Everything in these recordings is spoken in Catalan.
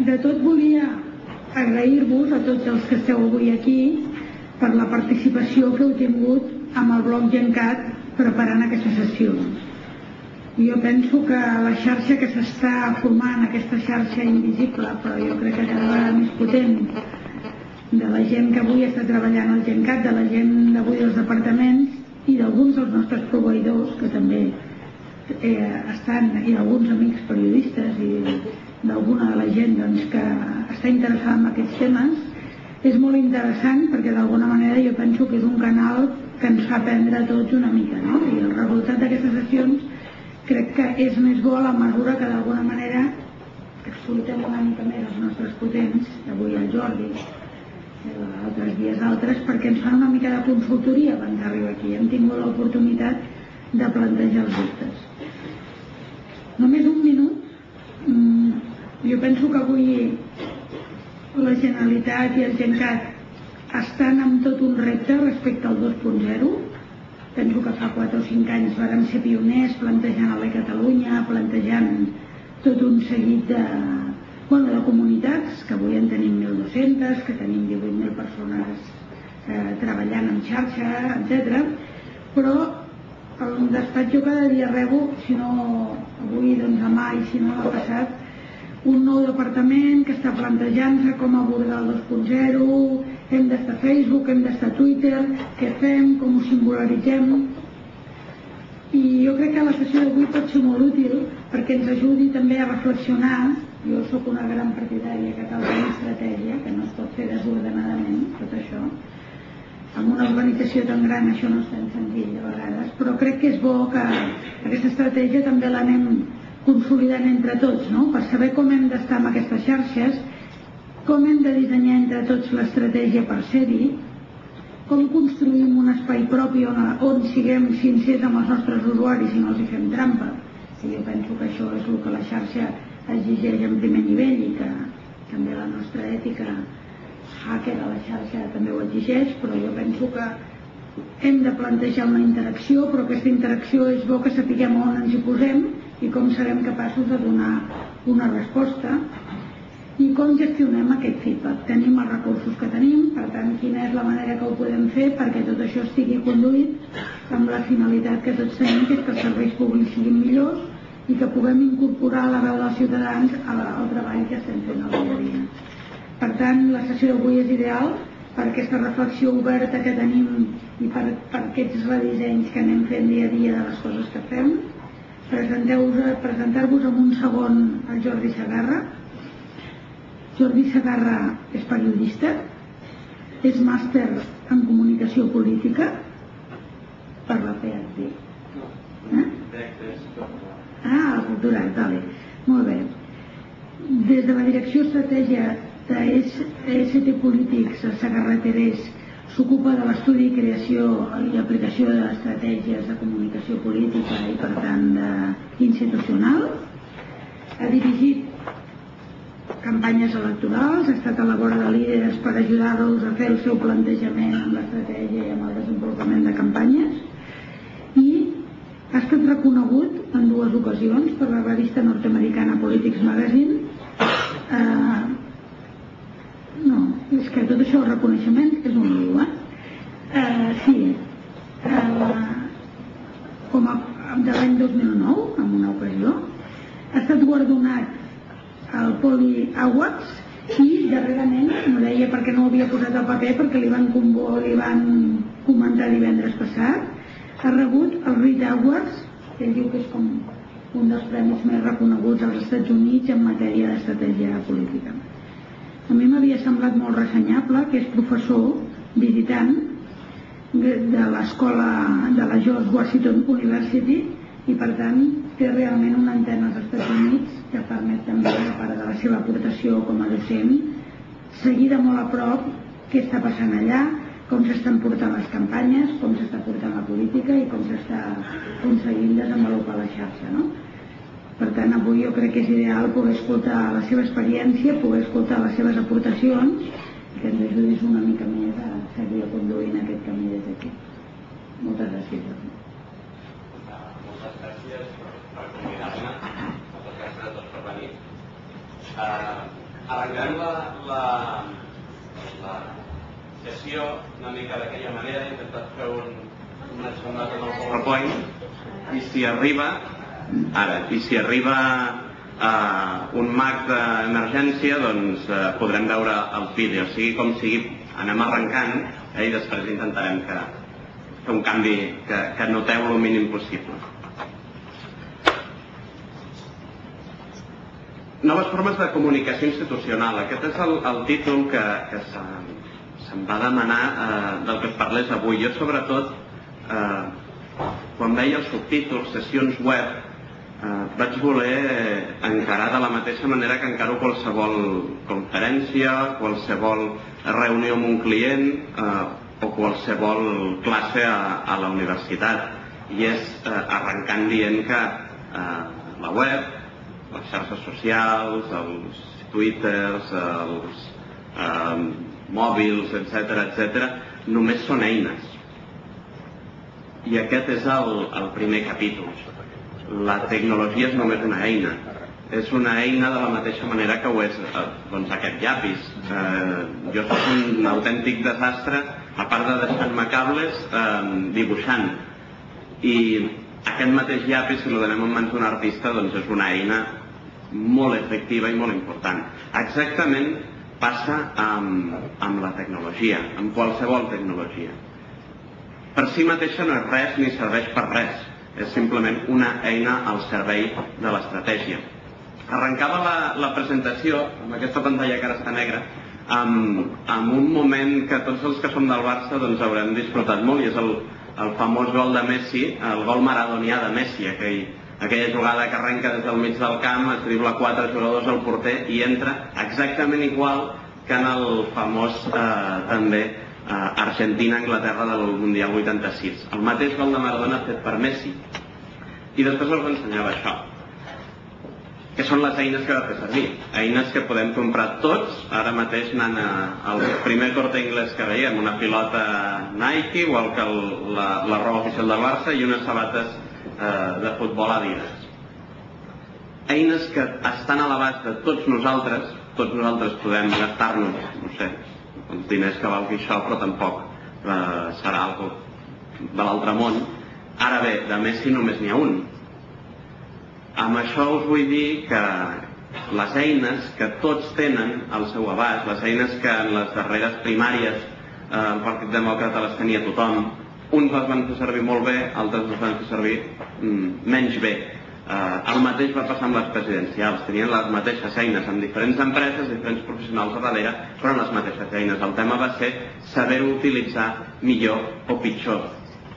de tot volia agrair-vos a tots els que esteu avui aquí per la participació que heu tingut amb el blog Gencat preparant aquesta sessió. Jo penso que la xarxa que s'està formant, aquesta xarxa invisible, però jo crec que cada vegada més potent, de la gent que avui està treballant al Gencat, de la gent d'avui dels departaments i d'alguns dels nostres proveïdors que també estan, i alguns amics periodistes i d'alguna de la gent que està interessada en aquests temes, és molt interessant perquè d'alguna manera jo penso que és un canal que ens fa aprendre a tots una mica, no? I el resultat d'aquestes sessions crec que és més bo a la mesura que d'alguna manera explotem una mica més els nostres potents, avui el Jordi, altres dies altres, perquè ens fan una mica de consultoria abans d'arribar aquí. Hem tingut l'oportunitat de plantejar els dubtes. Només un minut. Jo penso que avui la Generalitat i el Gencat estan amb tot un repte respecte al 2.0. Penso que fa 4 o 5 anys vàrem ser pioners plantejant a la Catalunya, plantejant tot un seguit de comunitats, que avui en tenim 1.200, que tenim 18.000 persones treballant en xarxa, etc. Però al despatx jo cada dia rebo, si no avui, doncs demà, i si no ha passat, un nou departament que està plantejant-se com abordar el 2.0, hem d'estar a Facebook, hem d'estar a Twitter, què fem, com ho singularitzem. I jo crec que la sessió d'avui pot ser molt útil perquè ens ajudi també a reflexionar. Jo sóc una gran partidària que cal tenir estratègia, que no es pot fer desordenadament, tot això. Amb una organització tan gran això no és tan senzill de vegades, però crec que és bo que aquesta estratègia també l'anem consolidant entre tots, no? Per saber com hem d'estar amb aquestes xarxes, com hem de dissenyar entre tots l'estratègia per ser-hi, com construïm un espai propi on siguem sincers amb els nostres usuaris i no els hi fem trampa. I jo penso que això és el que la xarxa exigeix en primer nivell i que també la nostra ètica hacker a la xarxa també ho exigeix, però jo penso que hem de plantejar una interacció, però aquesta interacció és bo que sapiguem on ens hi posem i com serem capaços de donar una resposta i com gestionem aquest feedback. Tenim els recursos que tenim, per tant, quina és la manera que ho podem fer perquè tot això estigui conduït amb la finalitat que tots tenim, que és que els serveis públics siguin millors i que puguem incorporar la veu dels ciutadans al treball que estem fent al dia a dia. Per tant, la sessió d'avui és ideal per aquesta reflexió oberta que tenim i per aquests redissenys que anem fent dia a dia de les coses que fem. Presentar-vos amb un segon el Jordi Segarra. Jordi Segarra és periodista, és màster en comunicació política per la PhD. El doctorat, vale. Molt bé. Des de la Direcció Estratègia d'EST Polítics, a Segarra Terés, s'ocupa de l'estudi, creació i aplicació d'estratègies de comunicació política i, per tant, institucional. Ha dirigit campanyes electorals, ha estat a la vora de líders per ajudar-los a fer el seu plantejament amb l'estratègia i amb el desenvolupament de campanyes, i ha estat reconegut en 2 ocasions per la revista nord-americana Politics Magazine. No, és que tot això, el reconeixement, és un lío, sí. Com de l'any 2009, en una ocasió, ha estat guardonat al Poli Awards i darrerament, no deia perquè no ho havia posat al paper, perquè li van comentar divendres passat, ha rebut el Reed Awards, que ell diu que és com un dels premis més reconeguts als Estats Units en matèria d'estratègia política. A mi m'havia semblat molt ressenyable que és professor visitant de l'escola de la George Washington University i, per tant, té realment una antena als Estats Units que permet també, a part de la seva aportació com a docent, seguir de molt a prop què està passant allà, com s'estan portant les campanyes, com s'està portant la política i com s'està aconseguint desenvolupar la xarxa, no? Per tant, avui jo crec que és ideal poder escoltar la seva experiència, poder escoltar les seves aportacions i que ens ajudis una mica més a seguir conduint aquest camí des d'aquí. Moltes gràcies. Moltes gràcies per convidar-me. Moltes gràcies a tots per venir. Arrencarem la sessió una mica d'aquella manera, he intentat fer una xerrada amb el PowerPoint i si arriba un mag d'emergència doncs podrem veure el vídeo, sigui com sigui, anem arrencant i després intentarem fer un canvi que noteu el mínim possible. Noves formes de comunicació institucional. Aquest és el títol que se'm va demanar del que es parlés avui. Jo, sobretot, quan veia els subtítols, sessions web, vaig voler encarar de la mateixa manera que encaro qualsevol conferència, qualsevol reunió amb un client o qualsevol classe a la universitat. I és arrencant dient que la web, les xarxes socials, els twitters, els mòbils, etc., només són eines. I aquest és el primer capítol. La tecnologia és només una eina. És una eina de la mateixa manera que ho és aquest llapis. Jo soc un autèntic desastre, a part de deixar-me cables, dibuixant. I aquest mateix llapis, si el donem en mans d'un artista, doncs és una eina molt efectiva i molt important. Exactament passa amb la tecnologia, amb qualsevol tecnologia. Per si mateixa no és res ni serveix per res, és simplement una eina al servei de l'estratègia. Arrencava la presentació, amb aquesta pantalla que ara està negra, amb un moment que tots els que som del Barça doncs haurem disfrutat molt, i és el famós gol de Messi, el gol maradonià de Messi, aquella jugada que arrenca des del mig del camp, es dribla 4 jugadors al porter i entra exactament igual que en el famós també Argentina-Anglaterra del Mundial 86. El mateix gol de Maradona fet per Messi. I després us ensenyava això, que són les eines que va fer servir. Eines que podem comprar tots, ara mateix anant al primer Corte Inglés que veiem, una pilota Nike, igual que la roba oficial del Barça, i unes sabates de futbol Adidas. Eines que estan a l'abast de tots nosaltres podem gastar-nos, no sé, els diners que valgui això, però tampoc serà algo de l'altre món. Ara bé, de Messi només n'hi ha un. Amb això us vull dir que les eines que tots tenen al seu abast, les eines que en les darreres primàries el Partit Demòcrata les tenia tothom, uns les van fer servir molt bé, altres les van fer servir menys bé. El mateix va passar amb les presidencials, tenien les mateixes eines, amb diferents empreses, diferents professionals a darrere, però en les mateixes eines. El tema va ser saber-ho utilitzar millor o pitjor.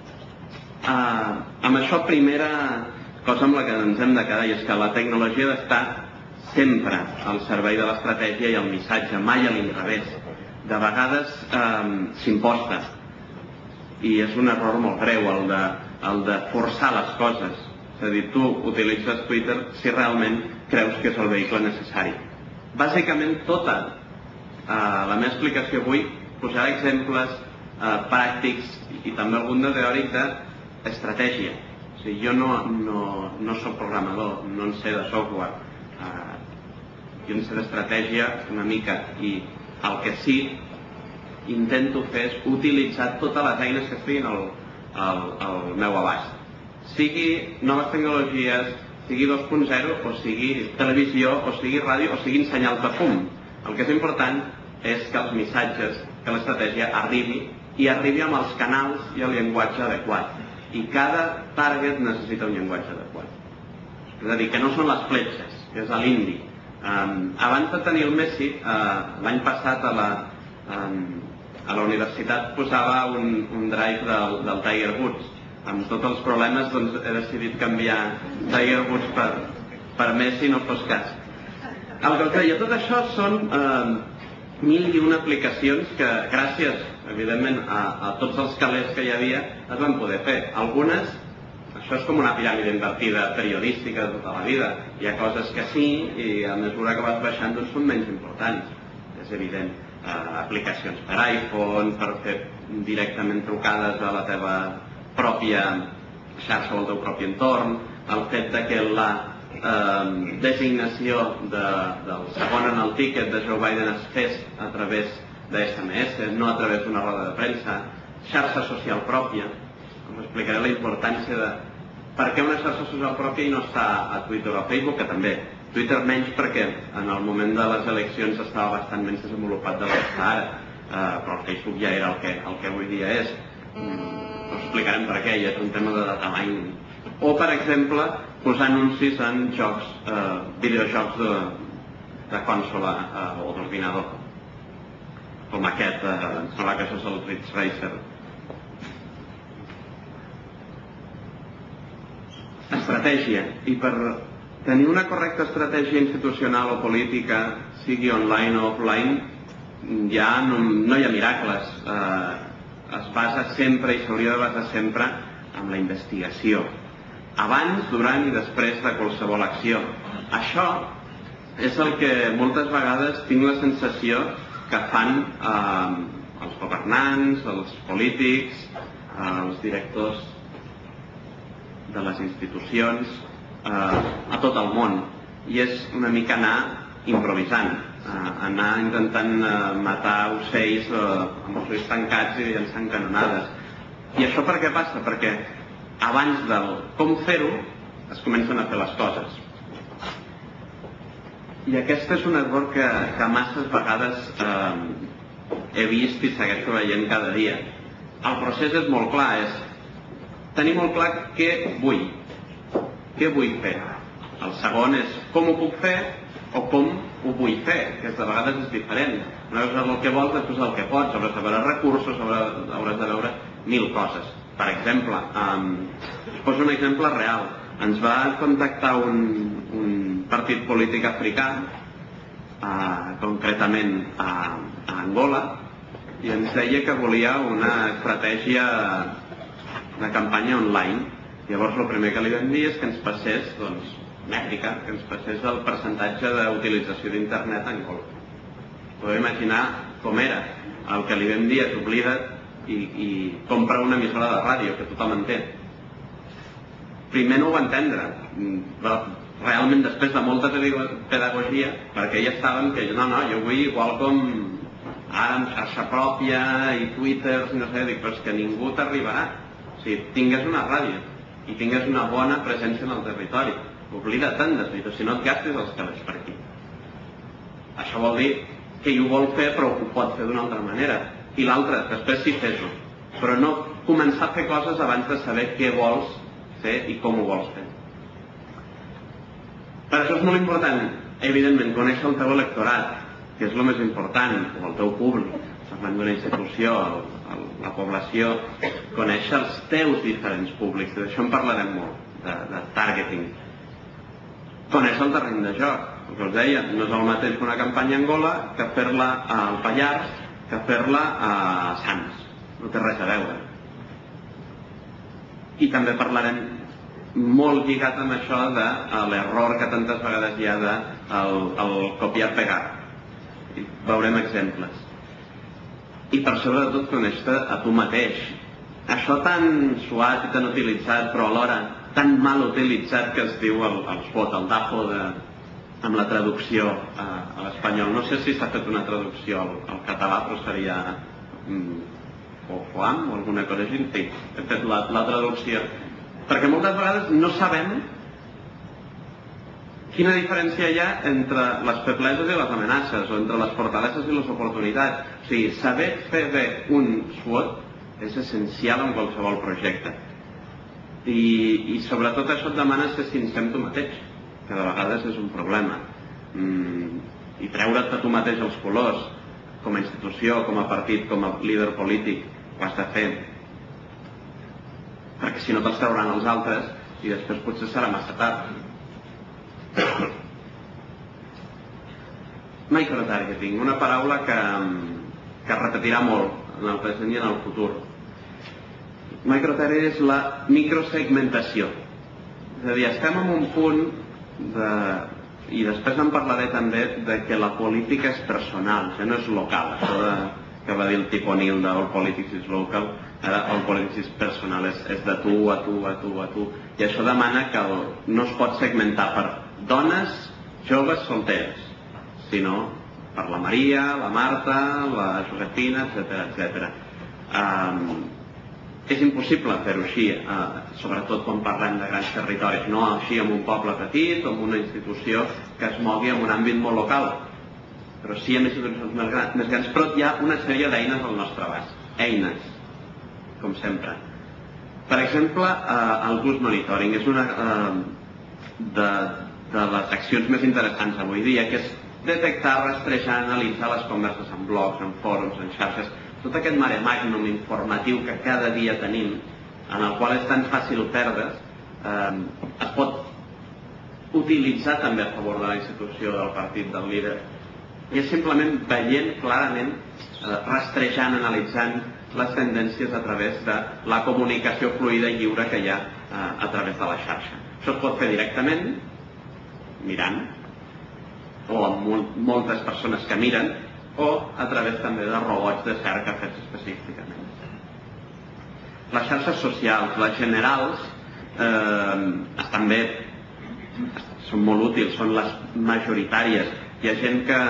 Amb això, primera cosa amb la que ens hem de quedar, i és que la tecnologia ha d'estar sempre al servei de l'estratègia i el missatge, mai a l'inrevés. De vegades s'imposta, i és un error molt greu el de forçar les coses. És a dir, tu utilitzes Twitter si realment creus que és el vehicle necessari. Bàsicament tota la meva explicació avui posarà exemples pràctics i també algun de teòric d'estratègia. O sigui, jo no soc programador, no en sé de software, jo en sé d'estratègia una mica, i el que sí intento fer és utilitzar totes les eines que estiguin al meu abast. Sigui noves tecnologies, sigui 2.0, o sigui televisió, o sigui ràdio, o siguin senyals de fum. El que és important és que els missatges, que l'estratègia arribi, i arribi amb els canals i el llenguatge adequat. I cada target necessita un llenguatge adequat. És a dir, que no són les fletxes, que és l'indi. Abans de tenir el Messi, l'any passat a la universitat posava un drive del Tiger Woods. Amb tots els problemes he decidit canviar Tiger Woods per Messi, no fos cas. El que us deia, tot això són 1001 aplicacions que gràcies, evidentment, a tots els calés que hi havia es van poder fer. Algunes, això és com una piràmide invertida periodística de tota la vida. Hi ha coses que sí, i a mesura que vas baixant doncs són menys importants, és evident. Aplicacions per iPhone, per fer directament trucades a la teva pròpia xarxa o al teu propi entorn, el fet que designació del segon en el tiquet de Joe Biden es fes a través de SMS, no a través d'una roda de premsa, xarxa social pròpia. Us explicaré la importància de per què una xarxa social pròpia i no està a Twitter o a Facebook, que també. Twitter menys perquè en el moment de les eleccions estava bastant menys desenvolupat del que està ara, però el Facebook ja era el que avui dia és. Us explicarem per què, ja és un tema de data mining. O, per exemple, posar anuncis en jocs, videojocs de consola o d'ordinador, com aquest, em sembla que això és el Ridge Racer. Estratègia. I per tenir una correcta estratègia institucional o política, sigui online o offline, ja no hi ha miracles. Es basa sempre i s'hauria de basar sempre en la investigació, abans, durant i després de qualsevol acció. Això és el que moltes vegades tinc la sensació que fan els governants, els polítics, els directors de les institucions a tot el món, i és una mica anar improvisant, anar intentant matar ocells amb els ulls tancats i llançant canonades. I això per què passa? Perquè abans del com fer-ho es comencen a fer les coses, i aquest és un error que masses vegades he vist i segueixo veient cada dia. El procés és molt clar, és tenir molt clar què vull fer. El segon és com ho puc fer o com ho vull fer, que de vegades és diferent. Una cosa és el que vols, després el que pots, hauràs de veure recursos, hauràs de veure 1000 coses. Per exemple, us poso un exemple real. Ens va contactar un partit polític africà, concretament a Angola, i ens deia que volia una estratègia de campanya online. Llavors el primer que li vam dir és que ens passés mètrica, que ens passés el percentatge d'utilització d'internet a Angola. Podeu imaginar com era. El que li vam dir és oblida't i compra una emissora de ràdio, que tothom entén. Primer no ho va entendre, realment després de molta pedagogia, perquè ja saben que jo vull igual com ara amb xarxa pròpia i Twitter, no sé, dic, però és que ningú t'arribarà. O sigui, tingues una ràdio i tingues una bona presència en el territori, oblida't de Twitter, si no et gastes els calés per aquí. Això vol dir que ell ho vol fer, però ho pot fer d'una altra manera. I l'altra, després sí fes-ho, però no començar a fer coses abans de saber què vols fer i com ho vols fer. Per això és molt important, evidentment, conèixer el teu electorat, que és el més important, o el teu públic, parlant d'una institució, la població, conèixer els teus diferents públics, d'això en parlarem molt, de targeting. Conèixer el terreny de joc, el que us deia, no és el mateix que una campanya a Angola que fer-la al Pallars, que fer-la a Sants, no té res a veure. I també parlarem molt lligat amb això de l'error que tantes vegades hi ha del copiar-pegar. Veurem exemples. I per sobretot conèixer a tu mateix. Això tan suat i tan utilitzat, però alhora tan mal utilitzat, que es diu el SWOT, el DAFO, amb la traducció a l'espanyol. No sé si s'ha fet una traducció al català, però seria FOAM o alguna cosa així. Sí, he fet la traducció. Perquè moltes vegades no sabem quina diferència hi ha entre les febleses i les amenaces, o entre les fortaleses i les oportunitats. O sigui, saber fer bé un SWOT és essencial en qualsevol projecte. I sobretot això et demana ser sincer amb tu mateix, que de vegades és un problema. I treure't a tu mateix els colors, com a institució, com a partit, com a líder polític, ho has de fer. Perquè si no te'ls trauran els altres i després potser serà massa tard. Microtargeting, una paraula que es repetirà molt en el present i en el futur. Microtargeting és la microsegmentació. És a dir, estem en un punt i després en parlaré també de que la política és personal, que no és local. Això que va dir el Tip O'Neill de All Politics is Local, ara All Politics is Personal, és de tu a tu a tu a tu, i això demana que no es pot segmentar per dones joves solteres, sinó per la Maria, la Marta, la Josefina, etc. És impossible fer-ho així, sobretot quan parlem de grans territoris, no així en un poble petit o en una institució que es mogui en un àmbit molt local, però sí en institucions més grans. Però hi ha una sèrie d'eines al nostre abast, eines, com sempre. Per exemple, el Ghost Monitoring és una de les accions més interessants avui dia, que és detectar, rastrejar, analitzar les converses en blogs, en fòrums, en xarxes, tot aquest mare magnum informatiu que cada dia tenim, en el qual és tan fàcil perdre's, es pot utilitzar també a favor de la institució, del partit, del líder. I és simplement veient clarament, rastrejant, analitzant les tendències a través de la comunicació fluida i lliure que hi ha a través de la xarxa. Això es pot fer directament, mirant, o amb moltes persones que miren, o a través també de robots de cerca fets específicament. Les xarxes socials, les generals, estan bé, són molt útils, són les majoritàries. Hi ha gent que,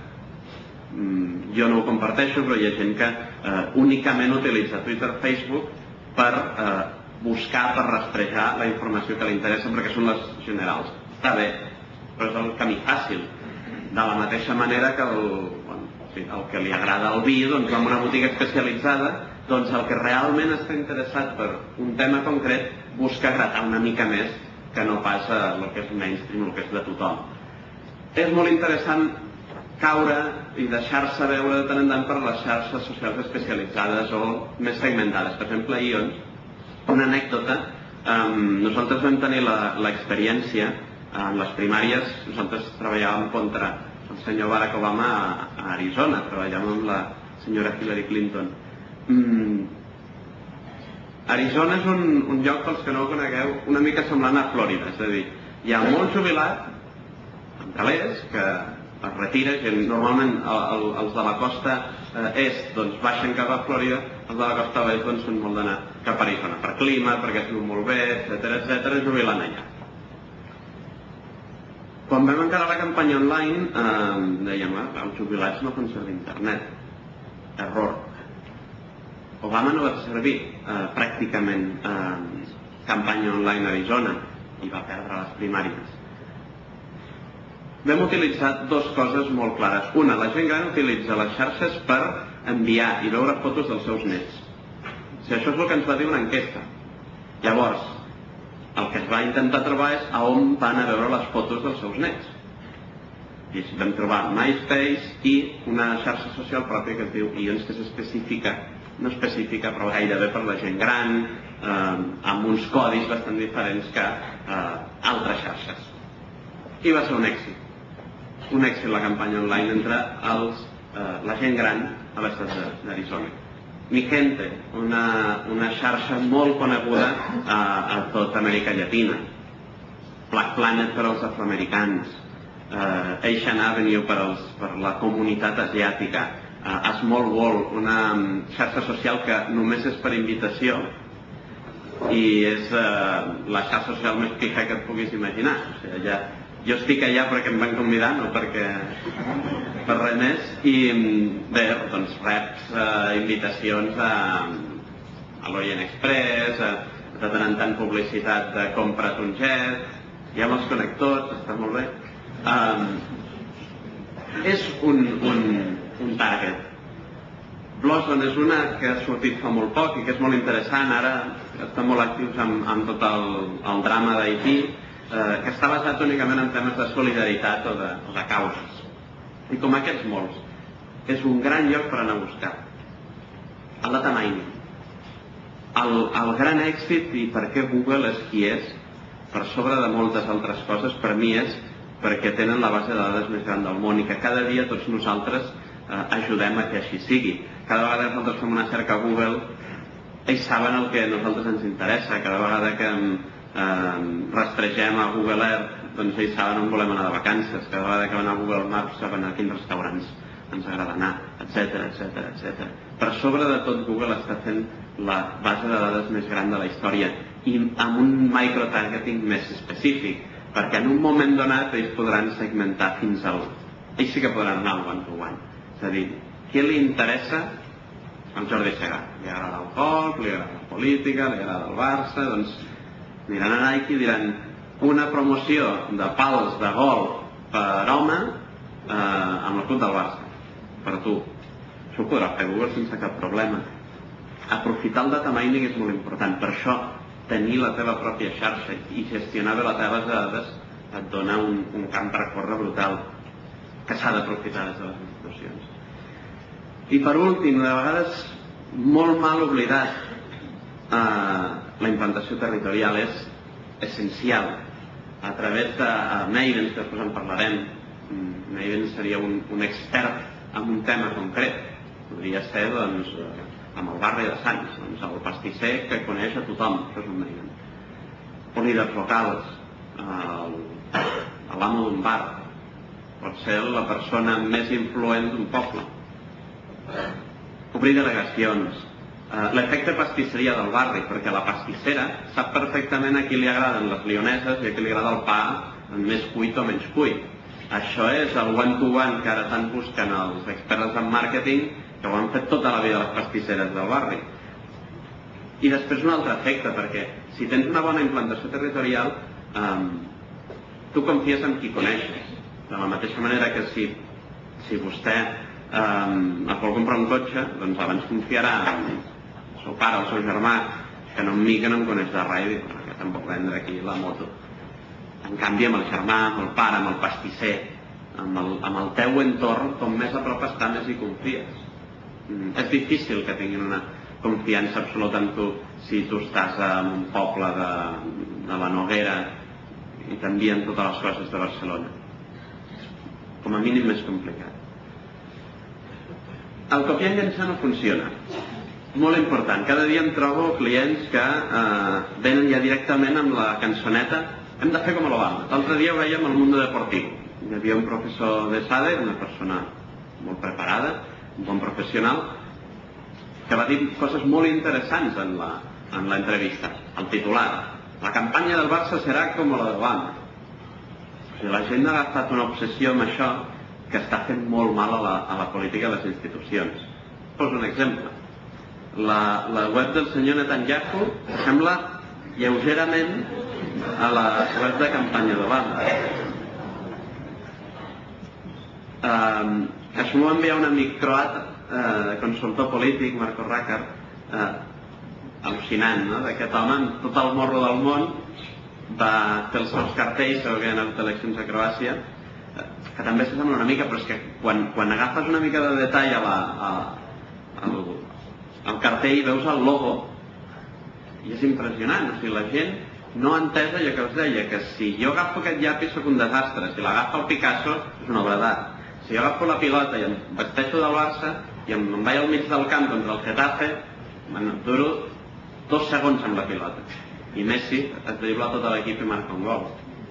jo no ho comparteixo, però hi ha gent que únicament utilitza Twitter, Facebook per buscar, per rastrejar la informació que li interessa, perquè són les generals. Està bé, però és el camí fàcil. De la mateixa manera que el que li agrada el vi, doncs va a una botiga especialitzada, doncs el que realment està interessat per un tema concret busca gratar una mica més que no pas el que és mainstream, el que és de tothom. És molt interessant caure i deixar-se veure de tant en tant per les xarxes socials especialitzades o més segmentades. Per exemple, Ions, una anècdota, nosaltres vam tenir l'experiència en les primàries, nosaltres treballàvem contra el senyor Barack Obama a Arizona, treballàvem amb la senyora Hillary Clinton. Arizona és un lloc, pels que no ho conegueu, una mica semblant a Florida, és a dir, hi ha molt jubilat, amb calés, que es retira, normalment els de la costa est doncs baixen cap a Florida, els de la costa oest doncs són molt d'anar cap a Arizona, per clima, perquè es viu molt bé, etc, jubilant allà. Quan vam encarar la campanya online, dèiem, els jubilats no fan servir internet. Error. Obama no va servir pràcticament campanya online a Arizona i va perdre les primàries. Vam utilitzar dues coses molt clares. Una, la gent gran utilitza les xarxes per enviar i veure fotos dels seus nets. Això és el que ens va dir una enquesta. Llavors, el que es va intentar trobar és a on van a veure les fotos dels seus nets. I vam trobar MySpace i una xarxa social pròpia que es diu Ions, que és específica, no específica, però gairebé per la gent gran, amb uns codis bastant diferents que altres xarxes. I va ser un èxit. Un èxit la campanya online entre la gent gran a l'estat d'Arizona. Mi Gente, una xarxa molt coneguda a tota Amèrica Llatina. Black Planet per als afroamericans, Asian Avenue per la comunitat asiàtica, Small World, una xarxa social que només és per invitació i és la xarxa social més pija que et puguis imaginar. O sigui, jo estic allà perquè em van convidar, no per res més, i bé, doncs reps invitacions a l'Orient Express, de tant en tant publicitat de compra't un jet, hi ha molts connectors, està molt bé. És un target. Blossom és una que ha sortit fa molt poc i que és molt interessant, ara estan molt actius amb tot el drama d'Haití, que està basat únicament en temes de solidaritat o de causes. I com aquests molts, és un gran lloc per anar a buscar. El data mining. El gran èxit i per què Google és qui és, per sobre de moltes altres coses, per mi és perquè tenen la base de dades més gran del món i que cada dia tots nosaltres ajudem a que així sigui. Cada vegada que nosaltres fem una cerca a Google, ells saben el que a nosaltres ens interessa. Cada vegada que rastregem a Google Earth, doncs ells saben on volem anar de vacances. Cada vegada que van a Google Maps saben a quins restaurants ens agrada anar, etc. Per sobre de tot, Google està fent la base de dades més gran de la història i amb un microtargeting més específic, perquè en un moment donat ells podran segmentar fins al... Ells sí que podran anar al one-to-one. És a dir, què li interessa al Jordi Segà? Li agrada el golf, li agrada la política, li agrada el Barça, doncs aniran a Nike i diran una promoció de pals de golf per home amb el club del Barça, per tu. Això ho podrà fer Google sense cap problema. Aprofitar el data mining és molt important. Per això, tenir la teva pròpia xarxa i gestionar bé la teva base de dades et dona un camp per recórrer brutal que s'ha d'aprofitar des de les institucions. I per últim, de vegades molt mal oblidat, la implantació territorial és essencial. A través de Maven, que després en parlarem, Maven seria un expert en un tema concret. Podria ser, doncs, amb el barri de Sants, doncs, el pastisser que coneix a tothom, això és un Maven. O líders locals, l'amo d'un bar, pot ser la persona més influent d'un poble. Obrir delegacions, l'efecte pastisseria del barri, perquè la pastissera sap perfectament a qui li agraden les lioneses i a qui li agrada el pa amb més cuit o menys cuit. Això és el one-to-one que ara estan buscant els experts en màrqueting, que ho han fet tota la vida les pastisseres del barri. I després un altre efecte, perquè si tens una bona implantació territorial, tu confies en qui coneixes. De la mateixa manera que si vostè es vol comprar un cotxe, doncs abans confiarà en el seu pare o el seu germà, que no amb mi, que no em coneix de res, i diu, que tampoc vendre aquí la moto. En canvi, amb el germà, amb el pare, amb el pastisser, amb el teu entorn, com més a prop està, més hi confies. És difícil que tinguin una confiança absoluta en tu si tu estàs en un poble de la Noguera i t'envien totes les coses de Barcelona. Com a mínim més complicat. El copiar i llançar no funciona. Molt important. Cada dia em trobo clients que venen ja directament amb la cançoneta hem de fer com a l'Obama. L'altre dia ho veiem al Mundo Deportivo. Hi havia un professor de SADE, una persona molt preparada, un bon professional, que va dir coses molt interessants en l'entrevista. El titular: la campanya del Barça serà com la d'Obama. O sigui, la gent ha agafat una obsessió amb això que està fent molt mal a la política de les institucions. Poso un exemple. La web del senyor Netanyahu sembla lleugerament a la web de campanya d'Obama. Això m'ho va enviar un amic croat, consultor polític, Marko Rakar, al·lucinant, no? D'aquest home, amb tot el morro del món, va fer els seus cartells, que havien anat eleccions a Croàcia, que també s'assembla una mica, però és que quan agafes una mica de detall al cartell veus el logo i és impressionant. O sigui, la gent no ha entès allò que us deia, que si jo agafo aquest llapis soc un desastre, si l'agafa el Picasso és una obra d'art. Si jo agafo la pilota i em vesteixo del Barça i em vaig al mig del camp contra el Getafe, duro 2 segons amb la pilota. I Messi es dribla tot l'equip i marca un gol.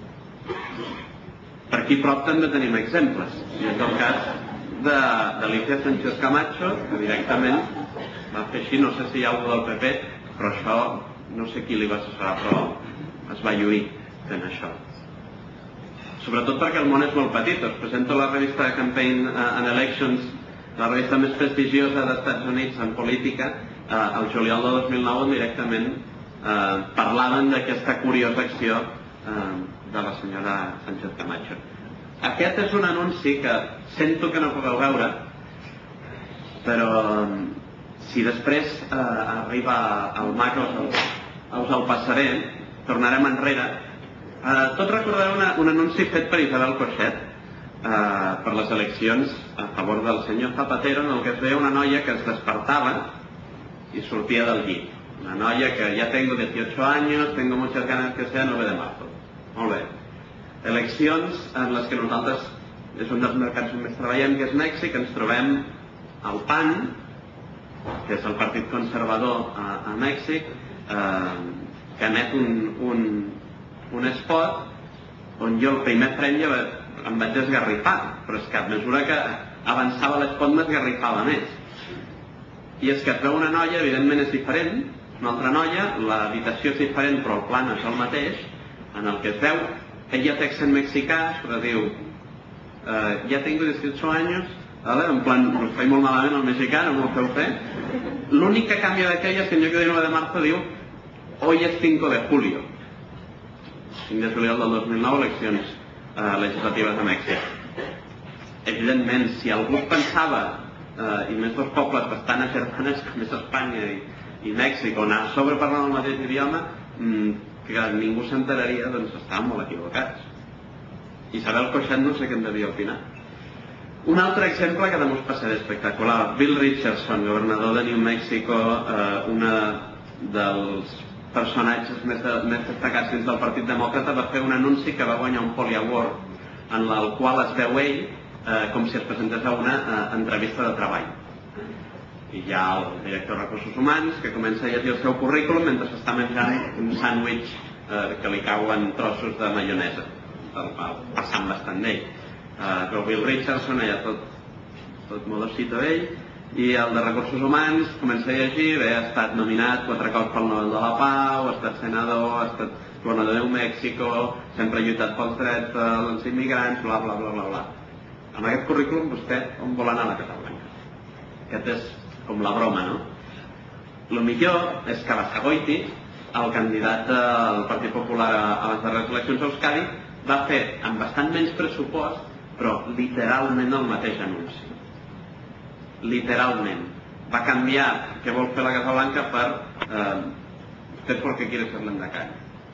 Per aquí prop també tenim exemples. I és el cas d'Alicia Sánchez Camacho, que directament va fer així, no sé si hi ha algú del PP, però això no sé qui li va assessorar, però es va lluir fent això. Sobretot perquè el món és molt petit. Us presento la revista Campaign and Elections, la revista més prestigiosa dels Estats Units en política. El juliol de 2009 directament parlaven d'aquesta curiosa acció de la senyora Sánchez Camacho. Aquest és un anunci que sento que no pugueu veure, però si després arriba al macro us el passaré, tornarem enrere. Tots recordareu un anunci fet per Isabel Cochet per les eleccions a favor del senyor Zapatero, en el que es veia una noia que es despertava y sortia del llit. Una noia que ja tengo 18 años, tengo muchas ganas que sea 9 de marzo. Molt bé. Eleccions en les que nosaltres, és un dels mercats on més treballem, que és Mèxic. Ens trobem al PAN, que és el partit conservador a Mèxic, que emet un spot on jo el primer frame ja em vaig esgarrifar, però és que a mesura que avançava l'espot m'esgarrifava més. I és que es veu una noia, evidentment és diferent, una altra noia, l'habitació és diferent però el plan és el mateix, en el que es veu, ella té accent mexicà, però diu, ya tengo 18 años, ¿vale? En plan, lo estoy muy malament el mexicà, no m'ho feu fer. L'únic que canvia d'aquella és que en lloc de 9 de marzo diu, hoy es 5 de julio. 5 de juliol del 2009, eleccions legislatives a Mèxic. Evidentment, si algú pensava, i més dos pobles bastant agermanats com és Espanya i Mèxic, on a sobre parlen el mateix idioma, que ningú s'enteraria, doncs estaven molt equivocats. Isabel Coixet no sé què en devia opinar. Un altre exemple que també us passaré espectacular. Bill Richardson, governador de New Mexico, un dels personatges més destacats dins del Partit Demòcrata, va fer un anunci que va guanyar un Polly Award, en el qual es veu ell com si es presentés a una entrevista de treball. I hi ha el director de Recursos Humans que comença a llegir el seu currículum mentre s'està menjant un sàndwich que li cauen trossos de maionesa, passant bastant d'ell. Però Bill Richardson, allà tot modosito ell, i el de Recursos Humans comença a llegir, ha estat nominat 4 cops pel Nobel de la Pau, ha estat senador, ha estat governador de New Mexico, sempre ha lluitat pels drets dels immigrants, bla bla bla bla bla. Amb aquest currículum vostè on vol anar a la Casa Blanca? Aquest és com la broma, no? El millor és que Basagoiti, el candidat del Partit Popular a les darreres eleccions a Euskadi, va fer amb bastant menys pressupost, però literalment el mateix anunci. Literalment. Va canviar què vol fer la Casa Blanca per usted porque quiere ser l'endacari.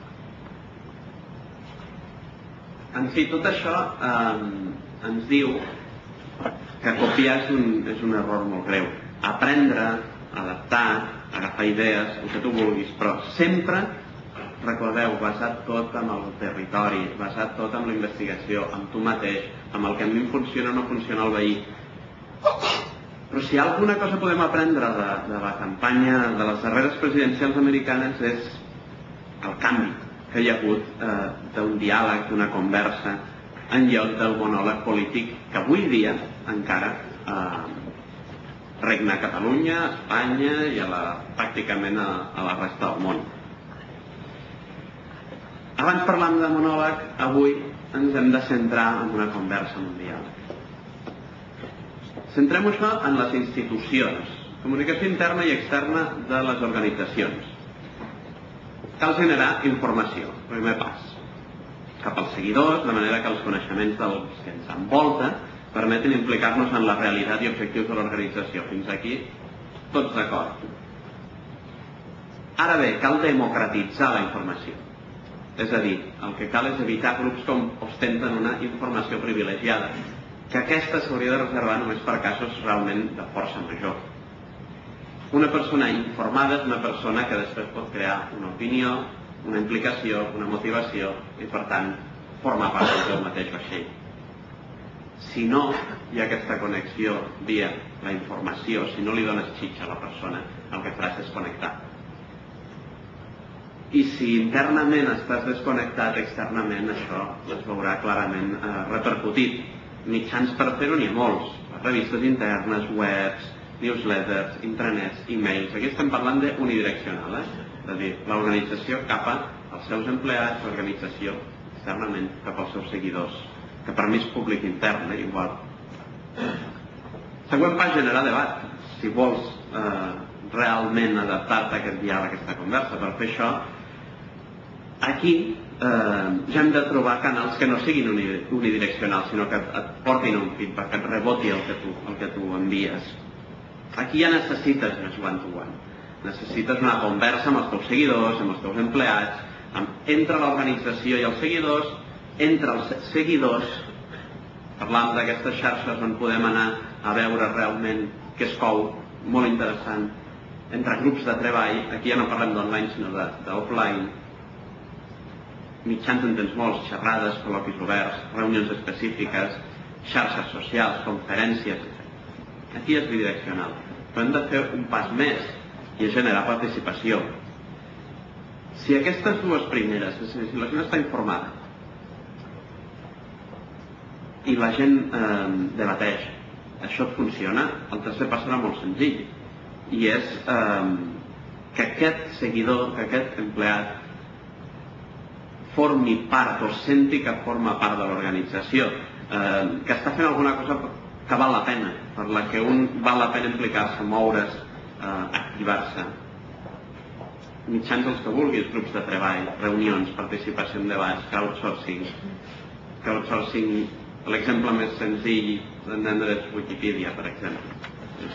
En fi, tot això ens diu que copiar és un error molt greu. Aprendre, adaptar, agafar idees, el que tu vulguis, però sempre, recordeu, basat tot en el territori, basat tot en la investigació, en tu mateix, amb el que a mi funciona o no funciona el veí. Però si alguna cosa podem aprendre de la campanya de les darreres presidencials americanes és el canvi que hi ha hagut d'un diàleg, d'una conversa, en lloc del monòleg polític que avui dia encara regna a Catalunya, a Espanya i pràcticament a la resta del món. Abans parlant de monòleg, avui ens hem de centrar en una conversa mundial. Centrem això en les institucions, comunicació interna i externa de les organitzacions. Cal generar informació, primer pas, cap als seguidors, de manera que els coneixements dels que ens envolta permeten implicar-nos en la realitat i objectius de l'organització. Fins aquí, tots d'acord. Ara bé, cal democratitzar la informació. És a dir, el que cal és evitar grups que ostenten una informació privilegiada, que aquesta s'hauria de reservar només per casos realment de força major. Una persona informada és una persona que després pot crear una opinió, una implicació, una motivació i, per tant, formar part del mateix vaixell. Si no hi ha aquesta connexió via la informació, si no li dones xitxa a la persona, el que faràs és desconnectar. I si internament estàs desconnectat, externament això es veurà clarament repercutit. Mitjans per fer-ho n'hi ha molts, revistes internes, webs, newsletters, intranets, e-mails. Aquí estem parlant d'unidireccional, és a dir, l'organització cap als seus empleats, l'organització externament cap als seus seguidors, que per mi és públic intern, igual. Següent pas, generar debat. Si vols realment adaptar-te a aquest diàleg, a aquesta conversa, per fer això, aquí ja hem de trobar canals que no siguin unidireccionals, sinó que et portin un feedback, que et reboti el que tu envies. Aquí ja necessites més one-to-one. Necessites una conversa amb els teus seguidors, amb els teus empleats, entre l'organització i els seguidors, entre els seguidors, parlant d'aquestes xarxes on podem anar a veure realment què es cou, molt interessant, entre grups de treball, aquí ja no parlem d'online sinó d'offline, mitjans en tens molts, xerrades, col·loquis oberts, reunions específiques, xarxes socials, conferències, etc. Aquí és bidireccional, però hem de fer un pas més i és generar participació. Si aquestes dues primeres, si la gent està informada i la gent debateix, això et funciona, el tercer pas serà molt senzill, i és que aquest seguidor, que aquest empleat formi part o senti que forma part de l'organització, que està fent alguna cosa que val la pena, per la que val la pena implicar-se, moure's, activar-se. Mitjans els que vulguis, grups de treball, reunions, participació en debats, crowdsourcing. L'exemple més senzill d'entendre és Wikipedia, per exemple.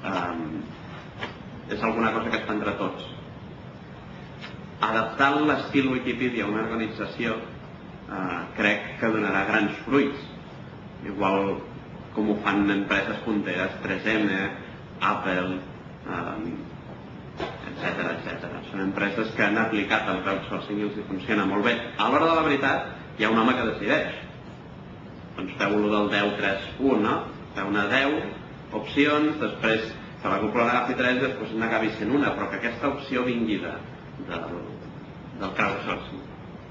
És alguna cosa que està entre tots. Adaptant l'estil Wikipedia a una organització crec que donarà grans fruits, igual com ho fan empreses punteres, 3M, Apple, etc. Són empreses que han aplicat el crowdsourcing i els funciona molt bé. A l'hora de la veritat hi ha un home que decideix. Doncs feu-lo del 10-3-1, no? Feu-ne 10 opcions, després que la cúpula n'agafi 3 i després n'acabi sent una, però que aquesta opció vingui del crowdsourcing.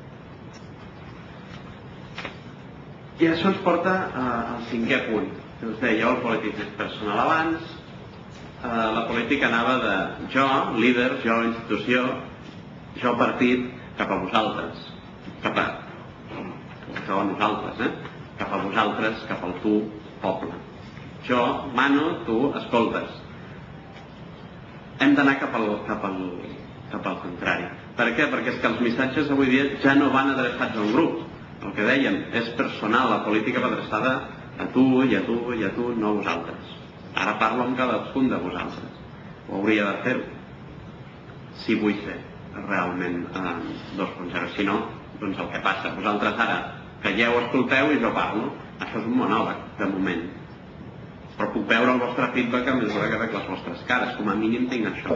I això ens porta al 5è punt, que us deia, el polític és personal abans. La política anava de jo, líder, jo, institució, jo, partit, cap a vosaltres, cap a nosaltres, cap a vosaltres, cap al tu, poble. Jo mano, tu escoltes. Hem d'anar cap al contrari. Per què? Perquè és que els missatges avui dia ja no van adreçats a un grup. El que dèiem és personal, la política va adreçada a tu i a tu i a tu, no a vosaltres. Ara parlo amb cadascun de vosaltres. Ho hauria de fer-ho. Si vull fer realment 2.0. Si no, doncs el que passa. Vosaltres ara calleu, escolteu i jo parlo. Això és un monòleg, de moment. Però puc veure el vostre feedback a mesura que veig les vostres cares. Com a mínim tinc això.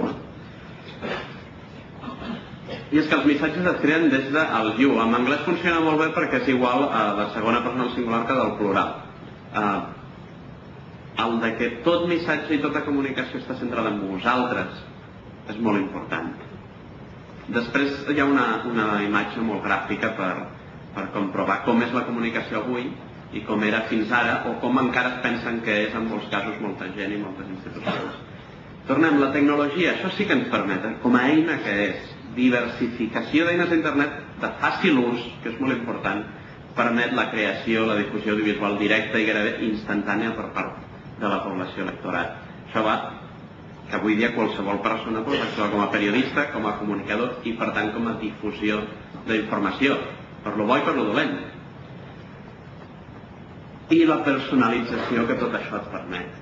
I és que els missatges es creen des del you. En anglès funciona molt bé perquè és igual a la segona persona del singular que del plural. El de que tot missatge i tota comunicació està centrada en vosaltres és molt important. Després hi ha una imatge molt gràfica per comprovar com és la comunicació avui i com era fins ara, o com encara es pensen que és en molts casos molta gent i moltes institucions. Tornem, la tecnologia, això sí que ens permet, com a eina que és, diversificació d'eines d'internet de fàcil ús, que és molt important, permet la creació, la difusió audiovisual directa i gairebé instantània per part de la població electorat. Això va que avui dia qualsevol persona pot actuar com a periodista, com a comunicador i per tant com a difusió d'informació, per lo bo i per lo dolent. I la personalització que tot això et permet.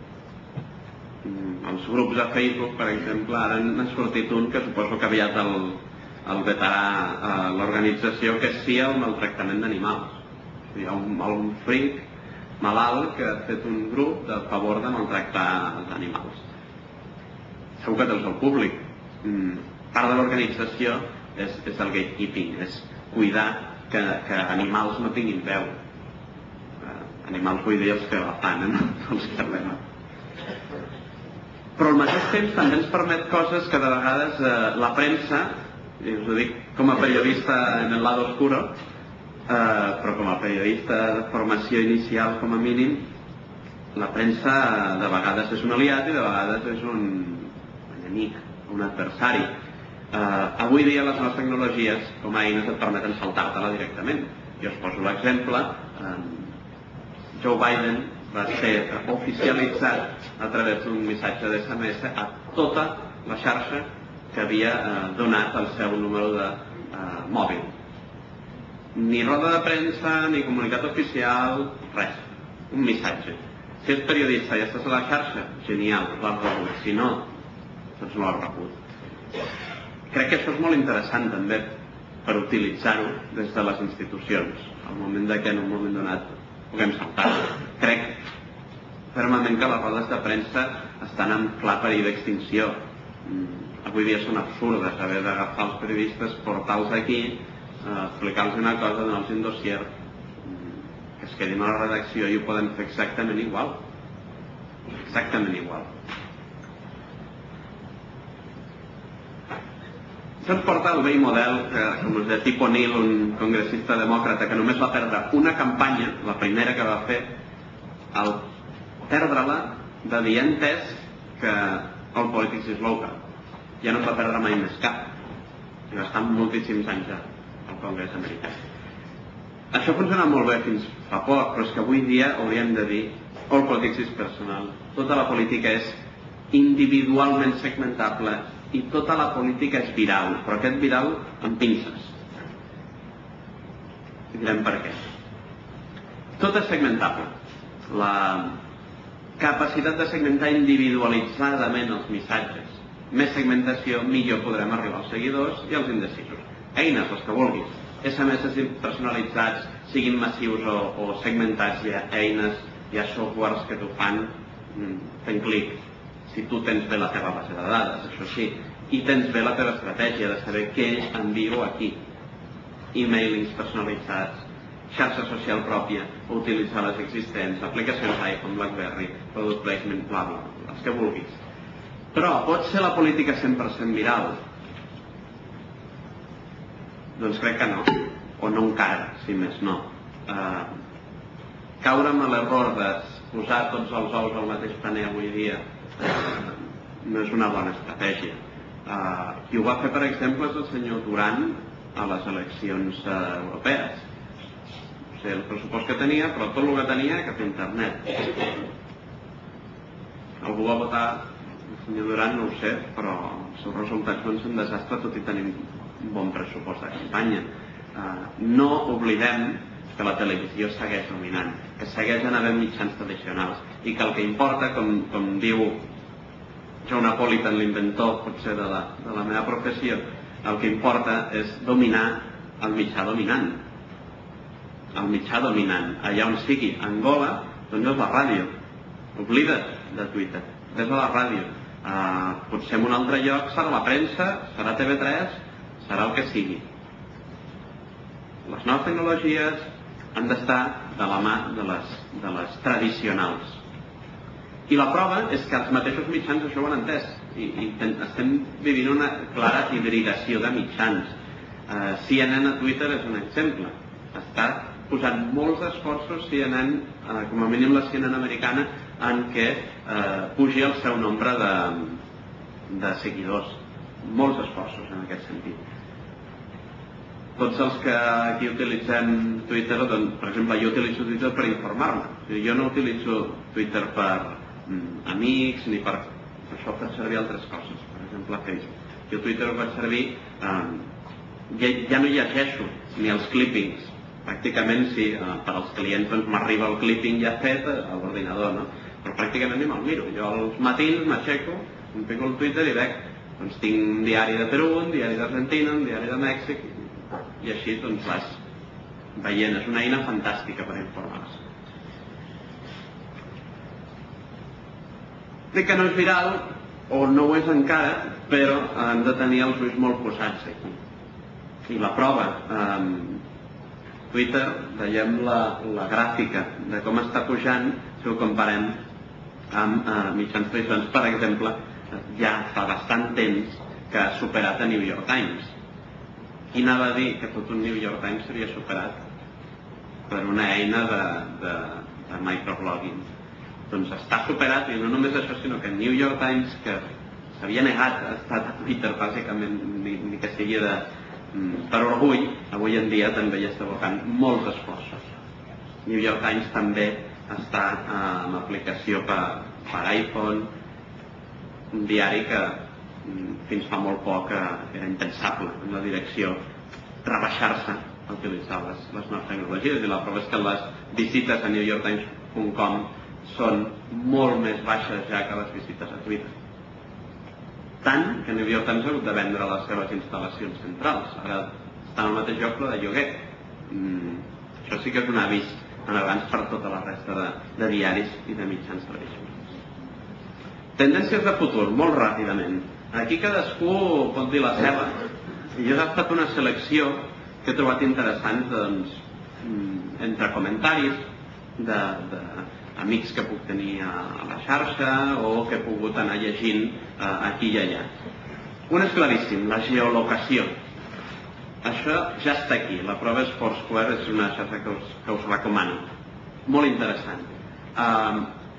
Els grups de Facebook, per exemple, ara n'ha sortit un que suposo que aviat el vetarà a l'organització, que és sí al maltractament d'animals. Hi ha un freak malalt que ha fet un grup de favor de maltractar els animals. Segur que te'ls al públic. Part de l'organització és el gatekeeping, és cuidar que animals no tinguin veu. Animals vull dir els que la fan, no els que parlem. Però al mateix temps també ens permet coses que de vegades la premsa, i us ho dic com a periodista en el lado oscuro, però com a periodista de formació inicial com a mínim, la premsa de vegades és un aliat i de vegades és un enemic, un adversari. Avui dia les noves tecnologies com a eines et permeten saltar-te-la directament. Jo us poso l'exemple, Joe Biden va ser oficialitzat a través d'un missatge d'SMS a tota la xarxa que havia donat el seu número de mòbil. Ni roda de premsa, ni comunicat oficial, res. Un missatge. Si ets periodista i estàs a la xarxa, genial, l'has rebut. Si no, doncs no l'has rebut. Crec que això és molt interessant també per utilitzar-ho des de les institucions, al moment que en un moment donat puguem saltar. Crec fermament que les rodes de premsa estan en clar perill d'extinció. Avui dia són absurdes haver d'agafar els periodistes, portar-los aquí, explicar-los una cosa, donar-los un dossier, que es quedin a la redacció i ho poden fer exactament igual. Exactament igual. Això ens porta al vell model, com us deia, Tip O'Neill, un congressista demòcrata que només va perdre una campanya, la primera que va fer, el perdre-la de dir entès que el Politics is Local. Ja no es va perdre mai més cap. I va estar moltíssims anys al Congrés americà. Això funciona molt bé fins fa poc, però és que avui dia hauríem de dir all politics is personal. Tota la política és individualment segmentable i tota la política és viral, però aquest viral amb pinces. I direm per què. Tot és segmentable. La capacitat de segmentar individualitzadament els missatges. Més segmentació, millor podrem arribar als seguidors i als indecisos. Eines, les que vulguis. SMS personalitzats, siguin massius o segmentats, hi ha eines, hi ha softwares que t'ho fan fent clic. Si tu tens bé la teva base de dades, això sí, i tens bé la teva estratègia de saber què envio aquí. E-mailings personalitzats, xarxa social pròpia, utilitzar les existents, aplicacions iPhone, BlackBerry, product placement, bla bla, les que vulguis. Però pot ser la política 100% viral? Doncs crec que no, o no encara, si més no. Caure amb l'error de posar tots els ous al mateix paner avui dia no és una bona estratègia. Qui ho va fer, per exemple, és el senyor Duran a les eleccions europees. No sé el pressupost que tenia, però tot el que tenia cap a internet. Algú va votar el senyor Duran, no ho sé, però els seus resultats van ser un desastre, tot i tenir un bon pressupost de campanya. No oblidem que la televisió segueix dominant, que segueixen havent mitjans tradicionals i que el que importa, com diu John Napolitan, l'inventor potser de la meva professió, el que importa és dominar el mitjà dominant. El mitjà dominant, allà on sigui. Angola, doncs és la ràdio. Oblida't de Twitter, ves a la ràdio. Potser en un altre lloc serà la premsa, serà TV3, serà el que sigui. Les noves tecnologies han d'estar de la mà de les tradicionals. I la prova és que els mateixos mitjans això ho han entès. I estem vivint una clara hibridació de mitjans. CNN a Twitter és un exemple. Està posant molts esforços CNN, com a mínim la CNN americana, en què pugi el seu nombre de seguidors. Molts esforços en aquest sentit. Tots els que aquí utilitzem Twitter, doncs, per exemple, jo utilitzo Twitter per informar-me. Jo no utilitzo Twitter per amics ni per... Això per servir altres coses, per exemple Facebook. Jo Twitter ho faig servir... Ja no llegeixo ni els clippings. Pràcticament sí, per als clients m'arriba el clipping ja fet a l'ordinador, no? Però pràcticament ni me'l miro. Jo als matins m'aixeco, em fico al Twitter i veig, doncs tinc un diari de Perú, un diari d'Argentina, un diari de Mèxic, i així doncs vas veient. És una eina fantàstica per informar-se. Dic que no és viral, o no ho és encara, però hem de tenir els ulls molt posats aquí. I la prova, Twitter, veiem la gràfica de com està pujant si ho comparem amb mitjans tradicionals. Per exemple, ja fa bastant temps que ha superat a New York Times. Qui anava a dir que tot un New York Times seria superat per una eina de microblogging? Doncs està superat, i no només això, sinó que New York Times, que s'havia negat a estar a Twitter bàsicament, ni que sigui per orgull, avui en dia també hi està abocant molts esforços. New York Times també està en aplicació per iPhone, un diari que fins fa molt poc era impensable en la direcció rebaixar-se a utilitzar les noves tecnologies, i la prova és que les visites a newyorktimes.com són molt més baixes ja que les visites a Twitter. Tant que New York Times ha hagut de vendre les seves instal·lacions centrals. Ara estan al mateix lloc però de lloguer. Això sí que és un avís en abans per tota la resta de diaris i de mitjans tradicionals. Tendències de futur, molt ràpidament. Aquí cadascú pot dir la seva. Jo he agafat una selecció que he trobat interessant, doncs, entre comentaris d'amics que puc tenir a la xarxa o que he pogut anar llegint aquí i allà. Un és claríssim, la geolocació. Això ja està aquí. La prova és Foursquare, és una xarxa que us recomano. Molt interessant.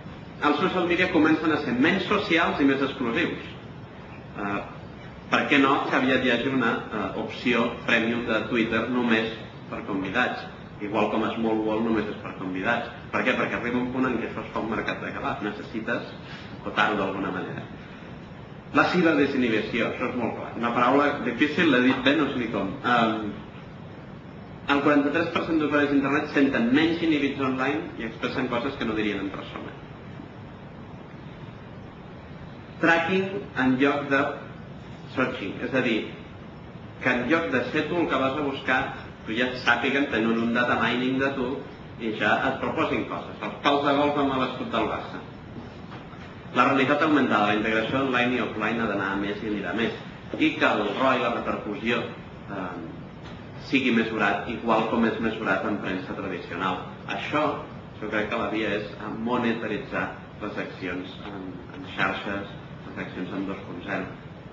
els social media comencen a ser menys socials i més exclusius. Per què no que aviat hi hagi una opció premium de Twitter només per convidats, igual com Small World només és per convidats. Per què? Perquè arriba un punt en què això es fa un mercat de calat, necessites acotar-ho d'alguna manera. La ciberdesinhibició, això és molt clar. Una paraula difícil, l'he dit bé, no sé ni com. El 43% d'usuaris d'internet senten menys inhibits online i expressen coses que no dirien en persona. Tracking en lloc de searching, és a dir, que en lloc de ser tu el que vas a buscar, tu ja sàpiguen, tenen un data mining de tu i ja et proposin coses. Els pals de golf amb l'escut del Barça. La realitat augmentada, la integració online i offline ha d'anar a més i anirà a més. I que el ROI, la repercussió, sigui mesurat igual com és mesurat en premsa tradicional. Això, jo crec que la via és monetaritzar les accions en xarxes, les accions en 2.0.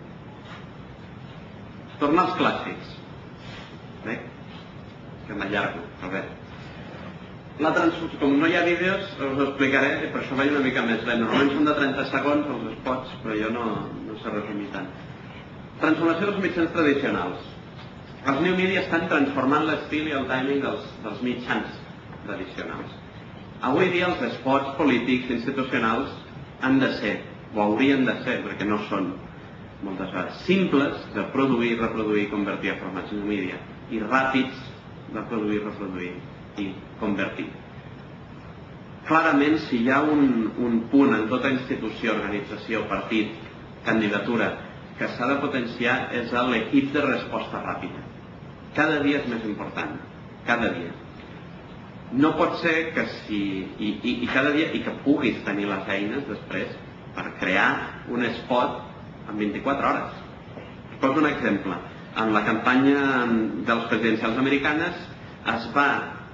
Tornar als clàssics. Bé, que m'allargo, però bé. Com no hi ha vídeos, us ho explicaré, i per això vaig una mica més lent. Normalment són de 30 segons els spots, però jo no sé resumir tant. Transformació dels mitjans tradicionals. Els new media estan transformant l'estil i el timing dels mitjans tradicionals. Avui dia els spots polítics institucionals han de ser, o haurien de ser, perquè no són moltes vegades, simples de produir, reproduir i convertir a formats new media, i ràpids de produir, reproduir i convertir. Clarament, si hi ha un punt en tota institució, organització, partit, candidatura, que s'ha de potenciar és l'equip de resposta ràpida. Cada dia és més important, cada dia. No pot ser que i cada dia, i que puguis tenir les eines després per crear un spot en 24 hores. Us poso un exemple. En la campanya dels presidencials americanes es va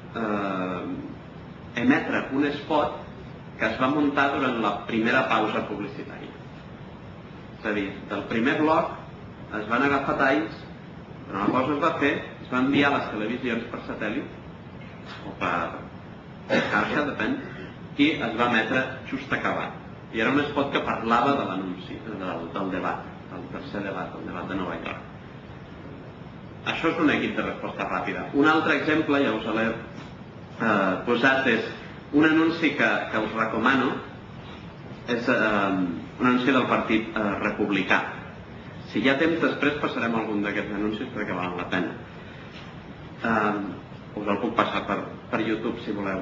emetre un spot que es va muntar durant la primera pausa publicitària. És a dir, del primer bloc es van agafar talls, però una cosa es va fer, es va enviar a les televisions per satèl·lit o per xarxa, depèn, i es va emetre just acabat. I era un spot que parlava de l'anunci, del debat, del tercer debat, el debat de Nova York. Això és un equip de resposta ràpida. Un altre exemple, ja us l'he posat, és un anunci que us recomano, és un anunci del Partit Republicà. Si hi ha temps, després passarem algun d'aquests anuncis perquè valen la pena. Us el puc passar per YouTube, si voleu.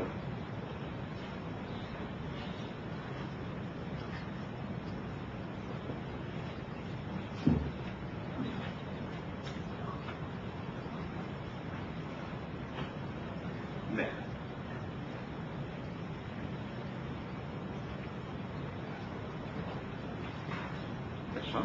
Bé. Això.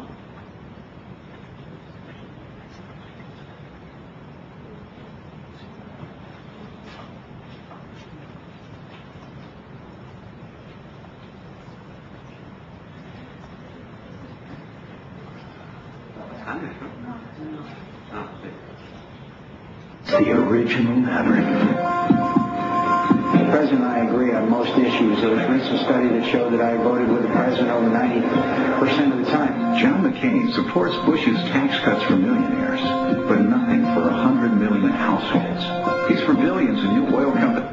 The original Maverick. President and I agree on most issues. There was a recent study that showed that I voted with the president over 90% of the time. John McCain supports Bush's tax cuts for millionaires, but nothing for 100 million households. He's for billions in new oil companies.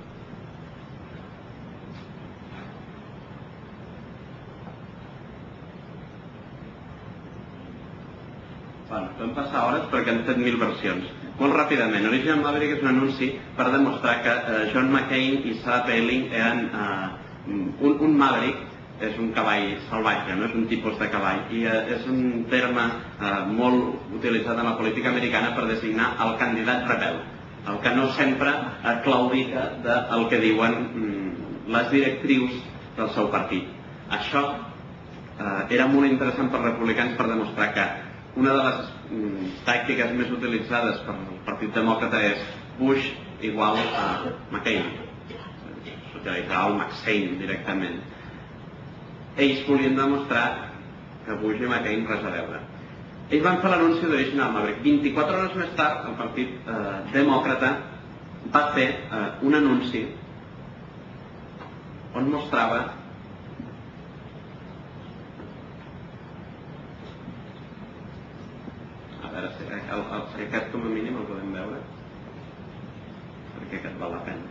Podem passar hores perquè han fet 1000 versions. Molt ràpidament, Original Maverick és un anunci per demostrar que John McCain i Sarah Palin eren un Maverick, és un cavall salvatge, no és un tipus de cavall, i és un terme molt utilitzat en la política americana per designar el candidat rebel, el que no sempre claudica del que diuen les directrius del seu partit. Això era molt interessant per republicans per demostrar que una de les tàctiques més utilitzades per el Partit Demòcrata és Bush igual a McCain. S'utilitzarà el McCain directament. Ells volien demostrar que Bush i McCain res a veure. Ells van fer l'anunci d'Original Maverick. 24 hores més tard, el Partit Demòcrata va fer un anunci on mostrava veure si aquest com a mínim el podem veure, perquè aquest val la pena.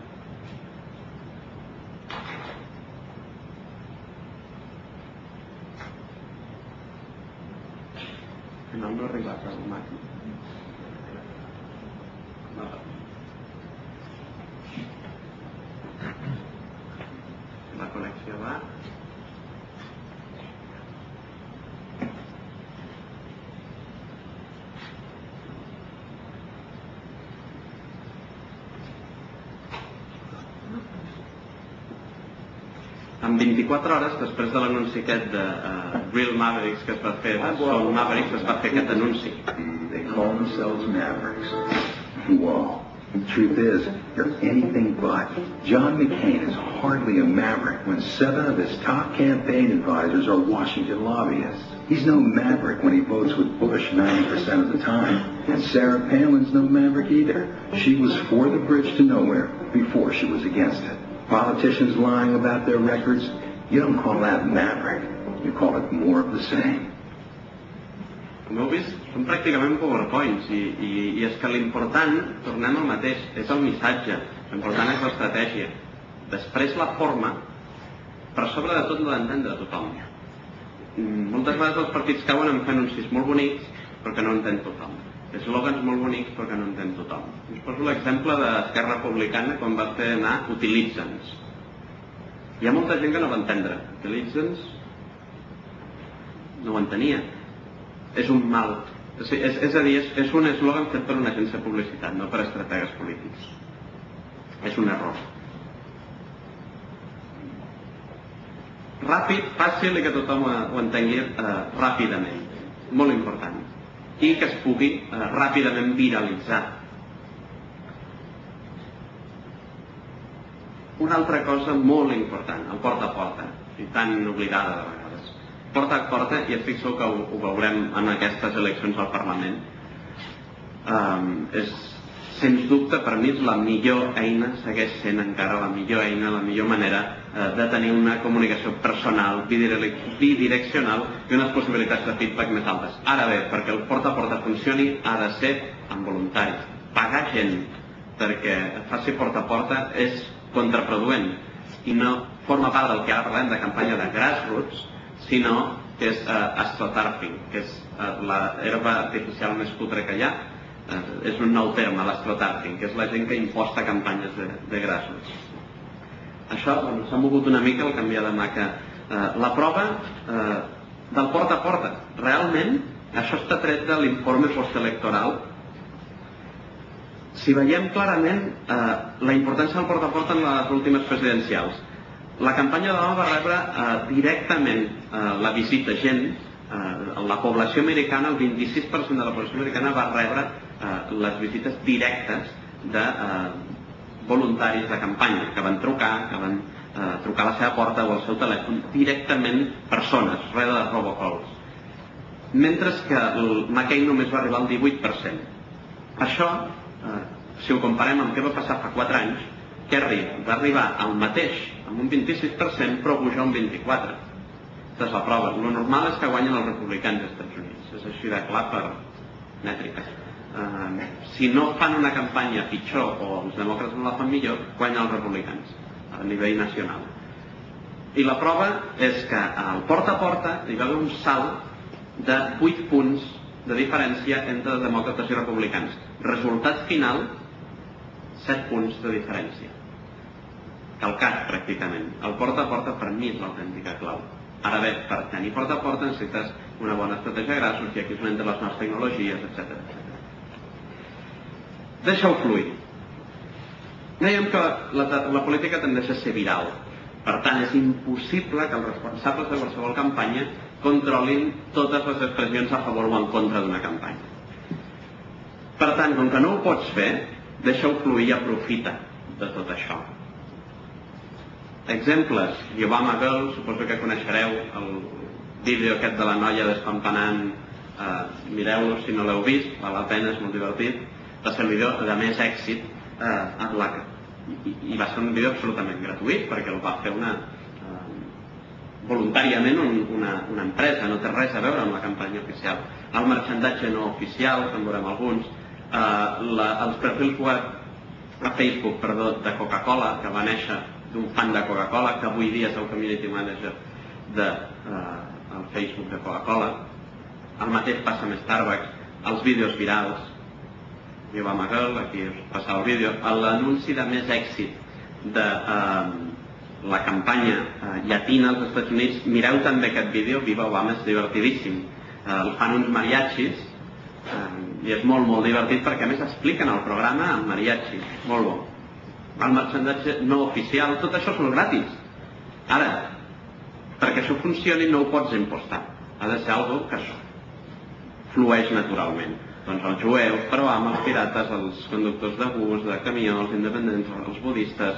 Al final no ha arribat al màxim. La connexió va. En 24 hores, després de l'anunci aquest de Real Mavericks que es va fer, de Soul Mavericks, es va fer aquest anunci. They call themselves Mavericks. Whoa. The truth is, they're anything but. John McCain is hardly a maverick when 7 of his top campaign advisors are Washington lobbyists. He's no maverick when he votes with Bush 90% of the time. And Sarah Palin's no maverick either. She was for the bridge to nowhere before she was against it. Politicians lying about their records, you don't call that maverick. You call it more of the same. Com heu vist, són pràcticament PowerPoints i és que l'important, tornem al mateix, és el missatge, l'important és l'estratègia. Després la forma, per sobre de tot l'ha d'entendre tothom. Moltes vegades els partits cauen en fer anuncis molt bonics però que no entén tothom. Eslògans molt bonics però que no entén tothom. Us poso l'exemple d'Esquerra Republicana quan va fer anar Utilitza'ns. Hi ha molta gent que no va entendre. Utilitza'ns no ho entenia. És un mal. És a dir, és un eslògan fet per una agència de publicitat, no per estrategues polítics. És un error. Ràpid, fàcil i que tothom ho entengui ràpidament. Molt important. I que es pugui ràpidament viralitzar. Una altra cosa molt important, el porta a porta, i tan oblidada de vegades. Porta a porta, i estic segur que ho veurem en aquestes eleccions al Parlament, és, sens dubte, per mi és la millor eina, segueix sent encara la millor eina, la millor manera de tenir una comunicació personal, bidireccional i unes possibilitats de feedback més altes. Ara bé, perquè el porta a porta funcioni ha de ser amb voluntaris. Pagar gent perquè faci porta a porta és contraproduent i no forma part del que ara parlem de campanya de grassroots, sinó que és astroturfing, que és l'herba artificial més cutre que hi ha. És un nou terme, l'astroturfing, que és la gent que imposta campanyes de grassroots. Això s'ha mogut una mica al canviar de mà que la prova del porta a porta. Realment, això està tret de l'informe postelectoral. Si veiem clarament la importància del porta a porta en les últimes presidencials, la campanya d'Obama va rebre directament la visita gent, la població americana, el 26% de la població americana va rebre les visites directes de voluntaris de campanya, que van trucar, trucar a la seva porta o al seu telèfon, directament persones, res de robocalls. Mentre que el McCain només va arribar al 18%. Això, si ho comparem amb què va passar fa 4 anys, Kerry va arribar al mateix, amb un 26%, però puja un 24%. Aquesta és la prova. Lo normal és que guanyen els republicans als Estats Units. És així de clar per mètriques. Si no fan una campanya pitjor o els demòcrates no la fan millor, guanyen els republicans a nivell nacional. I la prova és que al porta a porta hi va haver un salt de 8 punts de diferència entre demòcrates i republicans. Resultat final, 7 punts de diferència. Calcat, pràcticament. El porta a porta per mi és l'autèntica clau. Ara bé, per tenir porta a porta necessites una bona estratègia de grassos, i aquí és on entren les noves tecnologies, etc. Deixa-ho fluir. Dèiem que la política tendeix a ser viral. Per tant, és impossible que els responsables de qualsevol campanya controlin totes les expressions a favor o en contra d'una campanya. Per tant, com que no ho pots fer, deixa-ho fluir i aprofita de tot això. Exemples, The Obama Girl, suposo que coneixereu el vídeo aquest de la noia despampanant, mireu-lo si no l'heu vist, val la pena, és molt divertit. Va ser el vídeo de més èxit i va ser un vídeo absolutament gratuït perquè el va fer una voluntàriament una empresa, no té res a veure amb la campanya oficial. El marxandatge no oficial, que en veurem alguns, els perfils web a Facebook, de Coca-Cola, que va néixer d'un fan de Coca-Cola, que avui dia és el community manager del Facebook de Coca-Cola. El mateix passa amb Starbucks, els vídeos virals. Jo va Magel, aquí us passava el vídeo. L'anunci de més èxit de la campanya llatina als Estats Units, mireu també aquest vídeo, Viva Obama, és divertidíssim. El fan uns mariachis i és molt, molt divertit perquè a més expliquen el programa en mariachi, molt bo. El marxandatge no oficial, tot això són gratis. Ara, perquè això funcioni no ho pots impostar, ha de ser algo que flueix naturalment. Doncs els jueus, però amb els pirates, els conductors de bus, de camió, els independents, els budistes,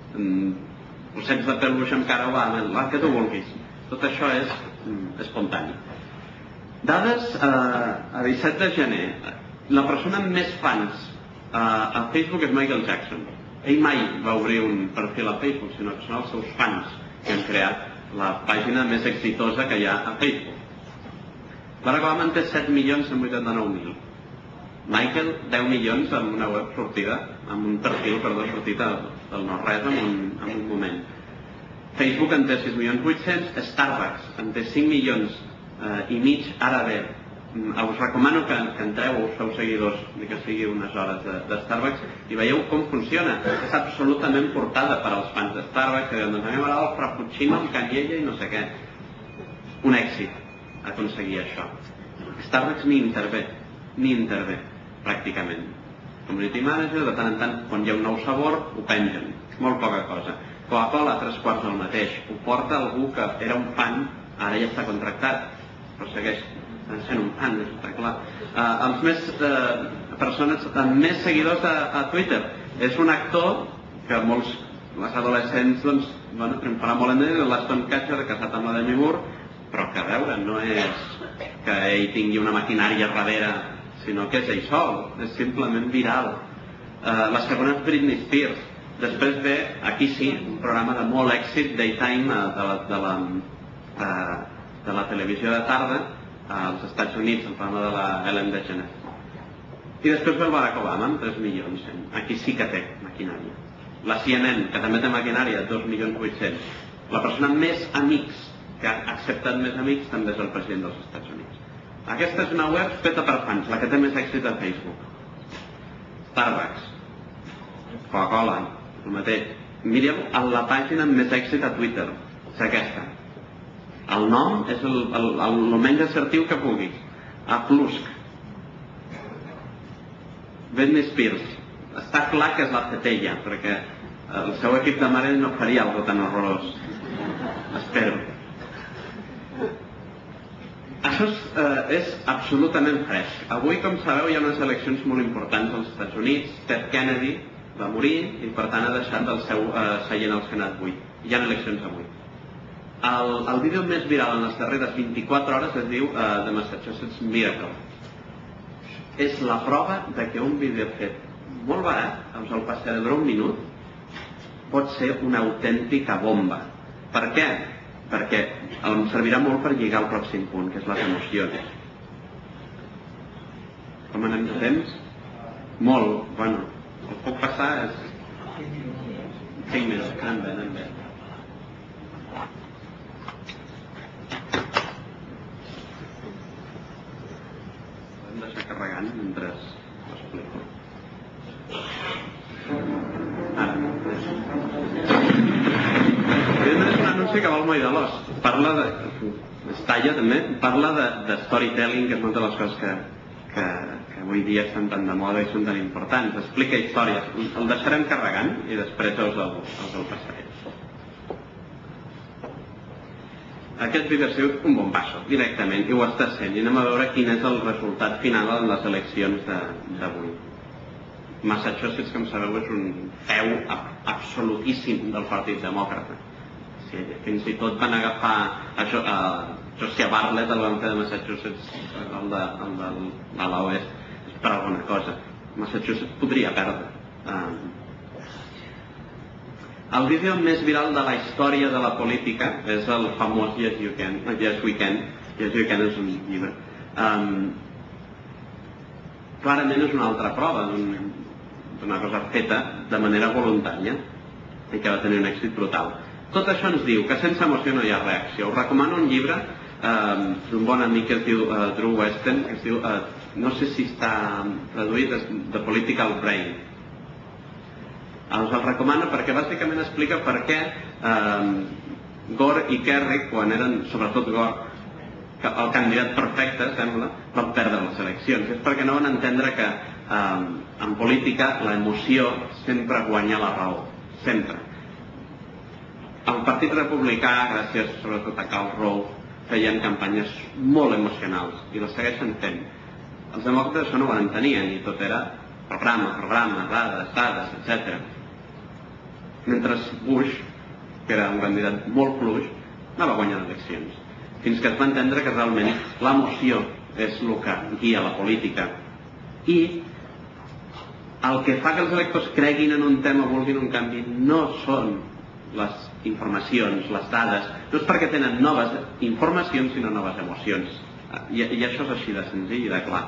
ossets de peluix amb cara Obama, el que tu vulguis. Tot això és espontani. Dades a 17 de gener. La persona amb més fans a Facebook és Michael Jackson. Ell mai va obrir un perfil a Facebook, sinó que són els seus fans que han creat la pàgina més exitosa que hi ha a Facebook. Barack Obama en té 7.189.000. Michael, 10 milions amb una web sortida, amb un perfil, sortit del no-res en un moment. Facebook en té 6.800.000, Starbucks en té 5 milions i mig. Ara bé, us recomano que entreu, us feu seguidors, ni que sigui unes hores de Starbucks, i veieu com funciona. És absolutament portada per als fans de Starbucks, que diuen, doncs a mi m'agrada el frappuccino amb canyella i no sé què. Un èxit aconseguir això. Starbucks ni intervé, pràcticament. Community manager, de tant en tant, quan hi ha un nou sabor, ho pengen. Molt poca cosa. Coca-Cola, 3/4 del mateix. Ho porta algú que era un fan, ara ja està contractat, però segueix sent un fan, està clar. Els persones amb més seguidors a Twitter. És un actor que molts, les adolescents, doncs, triomfarà molt en ell, l'Aston Kutcher, casat amb la Demi Moore, però que a veure, no és que ell tingui una maquinària darrere, sinó que és ell sol, és simplement viral. La segona és Britney Spears. Després ve, aquí sí, un programa de molt èxit, Daytime, de la televisió de tarda als Estats Units, el programa de la Ellen DeGeneres. I després ve el Barack Obama, amb 3 milions. Aquí sí que té maquinària. La CNN, que també té maquinària, 2.800.000. La persona amb més amics, que ha acceptat més amics, també és el president dels Estats Units. Aquesta és una web feta per fans, la que té més èxit a Facebook. Starbucks, Coca-Cola, el mateix. Mireu la pàgina amb més èxit a Twitter, és aquesta. El nom és el menys assertiu que puguis. A Plusk. Britney Spears. Està clar que és la Zetella, perquè el seu equip de mare no faria alguna tan horrorós. Espero. Això és absolutament fresc. Avui, com sabeu, hi ha unes eleccions molt importants als Estats Units. Ted Kennedy va morir i, per tant, ha deixat el seu seient al Senat buit. Hi ha eleccions avui. El vídeo més viral en les darreres 24 hores es diu The Massachusetts Miracle. És la prova que un vídeo fet molt barat, us el passaré d'un minut, pot ser una autèntica bomba. Per què? Perquè em servirà molt per lligar al pròxim punt, que és les emocions. Com anem de temps? Molt, bueno, el puc passar és 5 minuts, anem bé. Hem deixar carregant mentre l'explico. Ara. És un anunci que val molt de l'os. Parla de... Estalla també, parla de storytelling, que és una de les coses que avui dia estan tan de moda i són tan importants. Explica històries. El deixarem carregant i després us el passaré. Aquest vídeo ha sigut un bombasso, directament, i ho està sent. I anem a veure quin és el resultat final en les eleccions d'avui. Massachusetts, com sabeu, és un feu absolutíssim del Partit Demòcrata. Fins i tot van agafar Josiah Bartlett, el van fer de Massachusetts, el de l'oest, per alguna cosa. Massachusetts podria perdre. El vídeo més viral de la història de la política és el famós Yes We Can. Yes We Can és un llibre. Clarament és una altra prova d'una cosa feta de manera voluntària i que va tenir un èxit brutal. Tot això ens diu que sense emoció no hi ha reacció. Us recomano un llibre d'un bon amic que es diu Drew Westen, que es diu, no sé si està traduït, The Political Brain. Us el recomano perquè bàsicament explica per què Gore i Kerry, quan eren, sobretot Gore, el candidat perfecte, sembla, van perdre les eleccions. És perquè no van entendre que en política l'emoció sempre guanya la raó. Sempre. El Partit Republicà, gràcies sobretot a Karl Rove, feien campanyes molt emocionals i les segueixen fent. Els demòcrates això no ho entenien i tot era programa, dades, etc. Mentre Bush, que era un candidat molt fluix, no va guanyar les eleccions. Fins que es va entendre que realment l'emoció és el que guia la política. I el que fa que els electors creguin en un tema o vulguin un canvi no són les informacions, les dades, no és perquè tenen noves informacions sinó noves emocions. I això és així de senzill i de clar.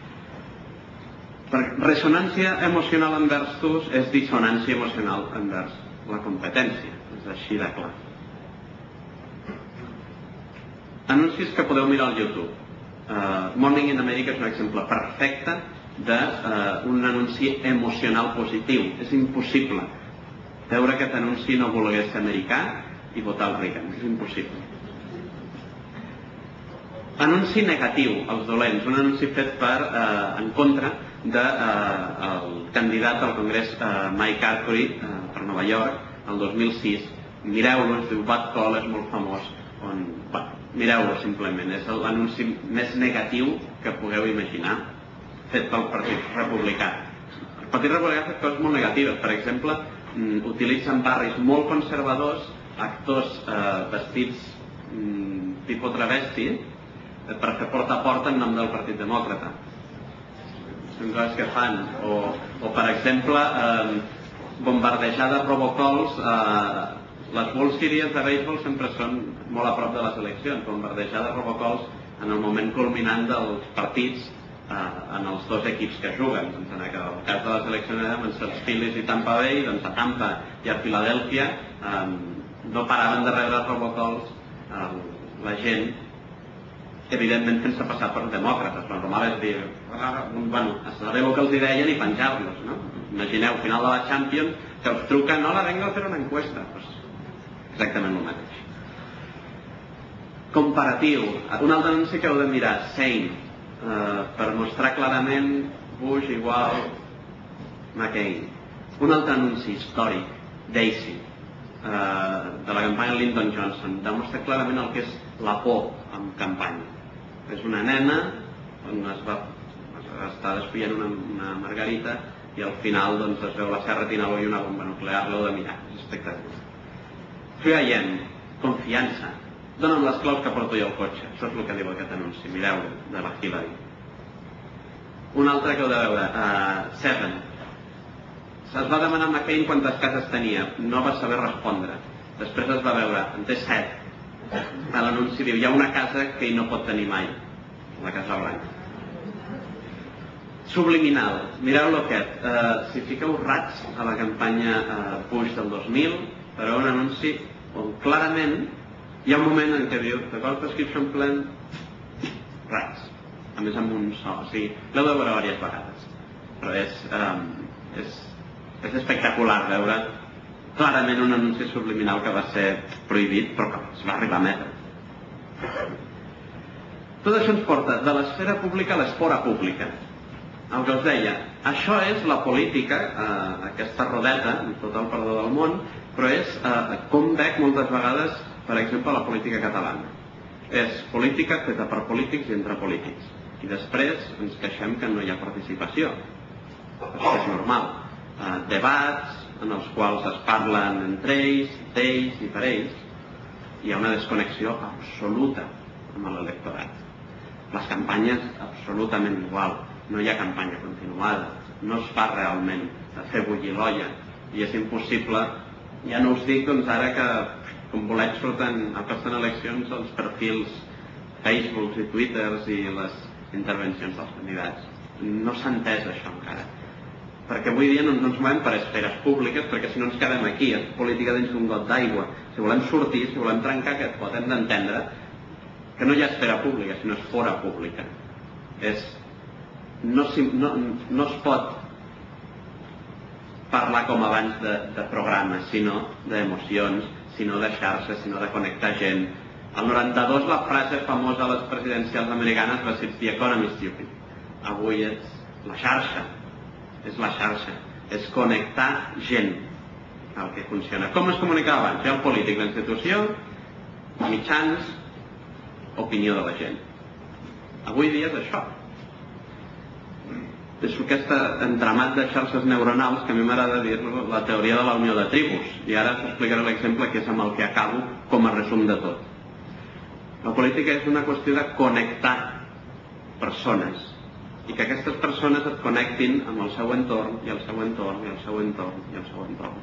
Resonància emocional envers tu és dissonància emocional envers la competència. És així de clar. Anuncis que podeu mirar al YouTube. Morning in America és un exemple perfecte d'un anunci emocional positiu. És impossible veure aquest anunci no volgués ser americà i votar el Reagan. És impossible. Anunci negatiu, els dolents. Un anunci fet en contra del candidat al Congrés Mike Arcuri per Nova York el 2006. Mireu-lo, es diu Bad Call, és molt famós. Mireu-lo simplement. És l'anunci més negatiu que pugueu imaginar fet pel Partit Republicà. El Partit Republicà ha fet coses molt negatives. Per exemple, utilitzen barris molt conservadors, actors vestits tipus travesti, per fer porta a porta en nom del Partit Demòcrata. Són coses que fan. O per exemple, bombardejar de robocalls. Les World Series de béisbol sempre són molt a prop de les eleccions. Bombardejar de robocalls en el moment culminant dels partits en els dos equips que juguen. En el cas de les eleccions van ser els Phillies i Tampa Bay, doncs a Tampa i a Filadèlfia no paraven de rebre robocalls la gent, evidentment fent-se passar per demòcrates. Lo normal és dir, saber el que els deien i penjar-los. Imagineu, final de la Champions, que us truquen, hola, venga a fer una encuesta. Exactament el mateix. Comparatiu. Un altre anunci que heu de mirar, Sane, per mostrar clarament Bush igual McCain. Un altre anunci històric, Daisy, de la campanya Lyndon Johnson, demostra clarament el que és la por en campanya. És una nena on està despullant una margarita i al final es veu la Serra Tinaló i una bomba nuclear. L'heu de mirar, és espectacular. Feien confiança. Dóna'm les claus que porto jo al cotxe. Això és el que diu aquest anunci. Mireu-lo, de la Hillary. Un altre que heu de veure, Seven. Es va demanar a McCain quantes cases tenia. No va saber respondre. Després es va veure, en té 7. A l'anunci diu, hi ha una casa que ell no pot tenir mai. La Casa Blanca. Subliminal. Mireu-lo aquest. Si fiqueu rats a la campanya Bush del 2000, fareu un anunci on clarament hi ha un moment en què diu The Gold Prescription Plan, rats, a més amb un so, o sigui, l'heu de veure diverses vegades, però és espectacular veure clarament un anunci subliminal que va ser prohibit però que es va arribar a emetre. Tot això ens porta de l'esfera pública a l'esfera pública. El que us deia, això és la política, aquesta rodeta, amb tot el perdó del món, però és com veig moltes vegades, per exemple, la política catalana. És política feta per polítics i entre polítics. I després ens queixem que no hi ha participació. Això és normal. Debats en els quals es parlen entre ells, d'ells i per ells. Hi ha una desconnexió absoluta amb l'electorat. Les campanyes absolutament igual. No hi ha campanya continuada. No es fa realment fer bullir l'olla. I és impossible Ja no us dic doncs ara que com bolets surten a passar eleccions els perfils Facebook i Twitters i les intervencions dels candidats. No s'ha entès això encara. Perquè avui dia no ens movem per esferes públiques, perquè si no ens quedem aquí, és política dins d'un got d'aigua. Si volem sortir, si volem trencar aquest pot, hem d'entendre que no hi ha esfera pública, sinó és fora pública. No es pot parlar com abans de programes, sinó d'emocions, sinó de xarxes, sinó de connectar gent. El 92 la frase famosa a les presidencials americanes va ser "The economy is stupid". Avui és la xarxa, és connectar gent al que funciona. Com es comunicava abans? Hi ha el polític, la institució, mitjans, opinió de la gent. Avui dia és això. És aquest entramat de xarxes neuronals que a mi m'agrada dir-lo la teoria de la unió de tribus, i ara us explicaré l'exemple que és amb el que acabo com a resum de tot. La política és una qüestió de connectar persones i que aquestes persones et connectin amb el seu entorn i el seu entorn i el seu entorn i el seu entorn.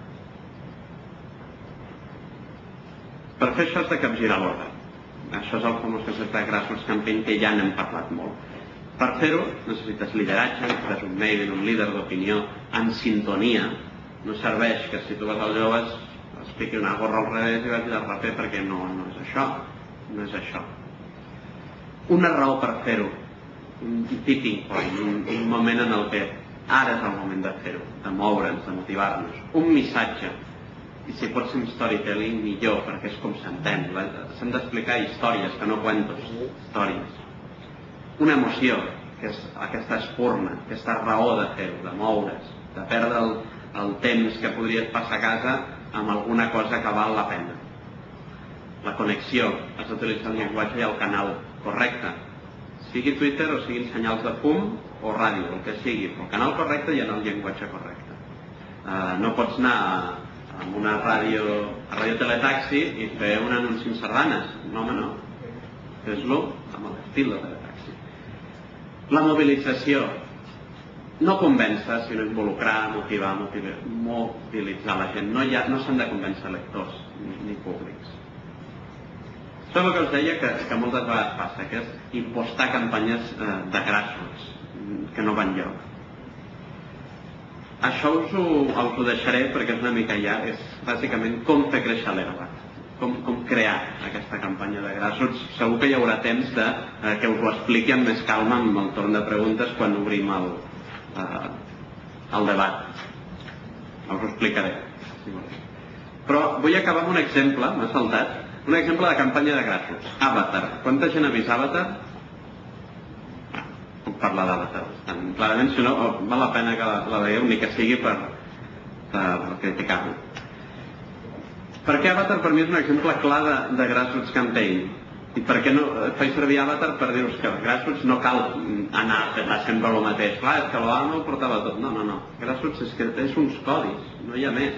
Per fer això has de capgirar l'ordre. Això és el famós concepte de grassroots campaign, que ja n'hem parlat molt. Per fer-ho necessites lideratge, necessites un mail, un líder d'opinió en sintonia. No serveix que si tu vas als joves es piqui una gorra al revés i vagi de raper, perquè no és això. No és això. Una raó per fer-ho, un tipping point, un moment en el que ara és el moment de fer-ho, de moure'ns, de motivar-nos. Un missatge, i si pot ser un storytelling millor, perquè és com s'entén. S'han d'explicar històries, que no cuentos, històries. Una emoció, que és aquesta espurna, aquesta raó de fer-ho, de moure's, de perdre el temps que podries passar a casa amb alguna cosa que val la pena. La connexió, has d'utilitzar el llenguatge i el canal correcte, sigui Twitter o siguin senyals de fum o ràdio, el que sigui, però el canal correcte i en el llenguatge correcte. No pots anar a una ràdio teletaxi i fer un anunci amb sardanes. No, home, no. Fes-lo amb l'estil de teletaxi. La mobilització. No convèncer, sinó involucrar, motivar, mobilitzar la gent. No s'han de convèncer lectors ni públics. Això és el que us deia que moltes vegades passa, que és impostar campanyes de grassroots que no van lloc. Això us ho deixaré perquè és una mica ja, és bàsicament com fer créixer l'herba, com crear aquesta campanya de grassroots. Segur que hi haurà temps que us ho expliqui amb més calma amb el torn de preguntes quan obrim el debat. Us ho explicaré, si voleu. Però vull acabar amb un exemple, m'ha saltat, un exemple de campanya de grassroots. Avatar. Quanta gent ha vist Avatar? Puc parlar d'Avatar. Clarament, si no, val la pena que la veieu, ni que sigui per criticar-lo. Perquè Avatar per mi és un exemple clar de grassroots campaign. I per què no faig servir Avatar per dir-vos que grassroots no cal anar a fer sempre el mateix. Clar, és que l'Obama ho portava tot. No. Grassroots és que és uns codis, no hi ha més.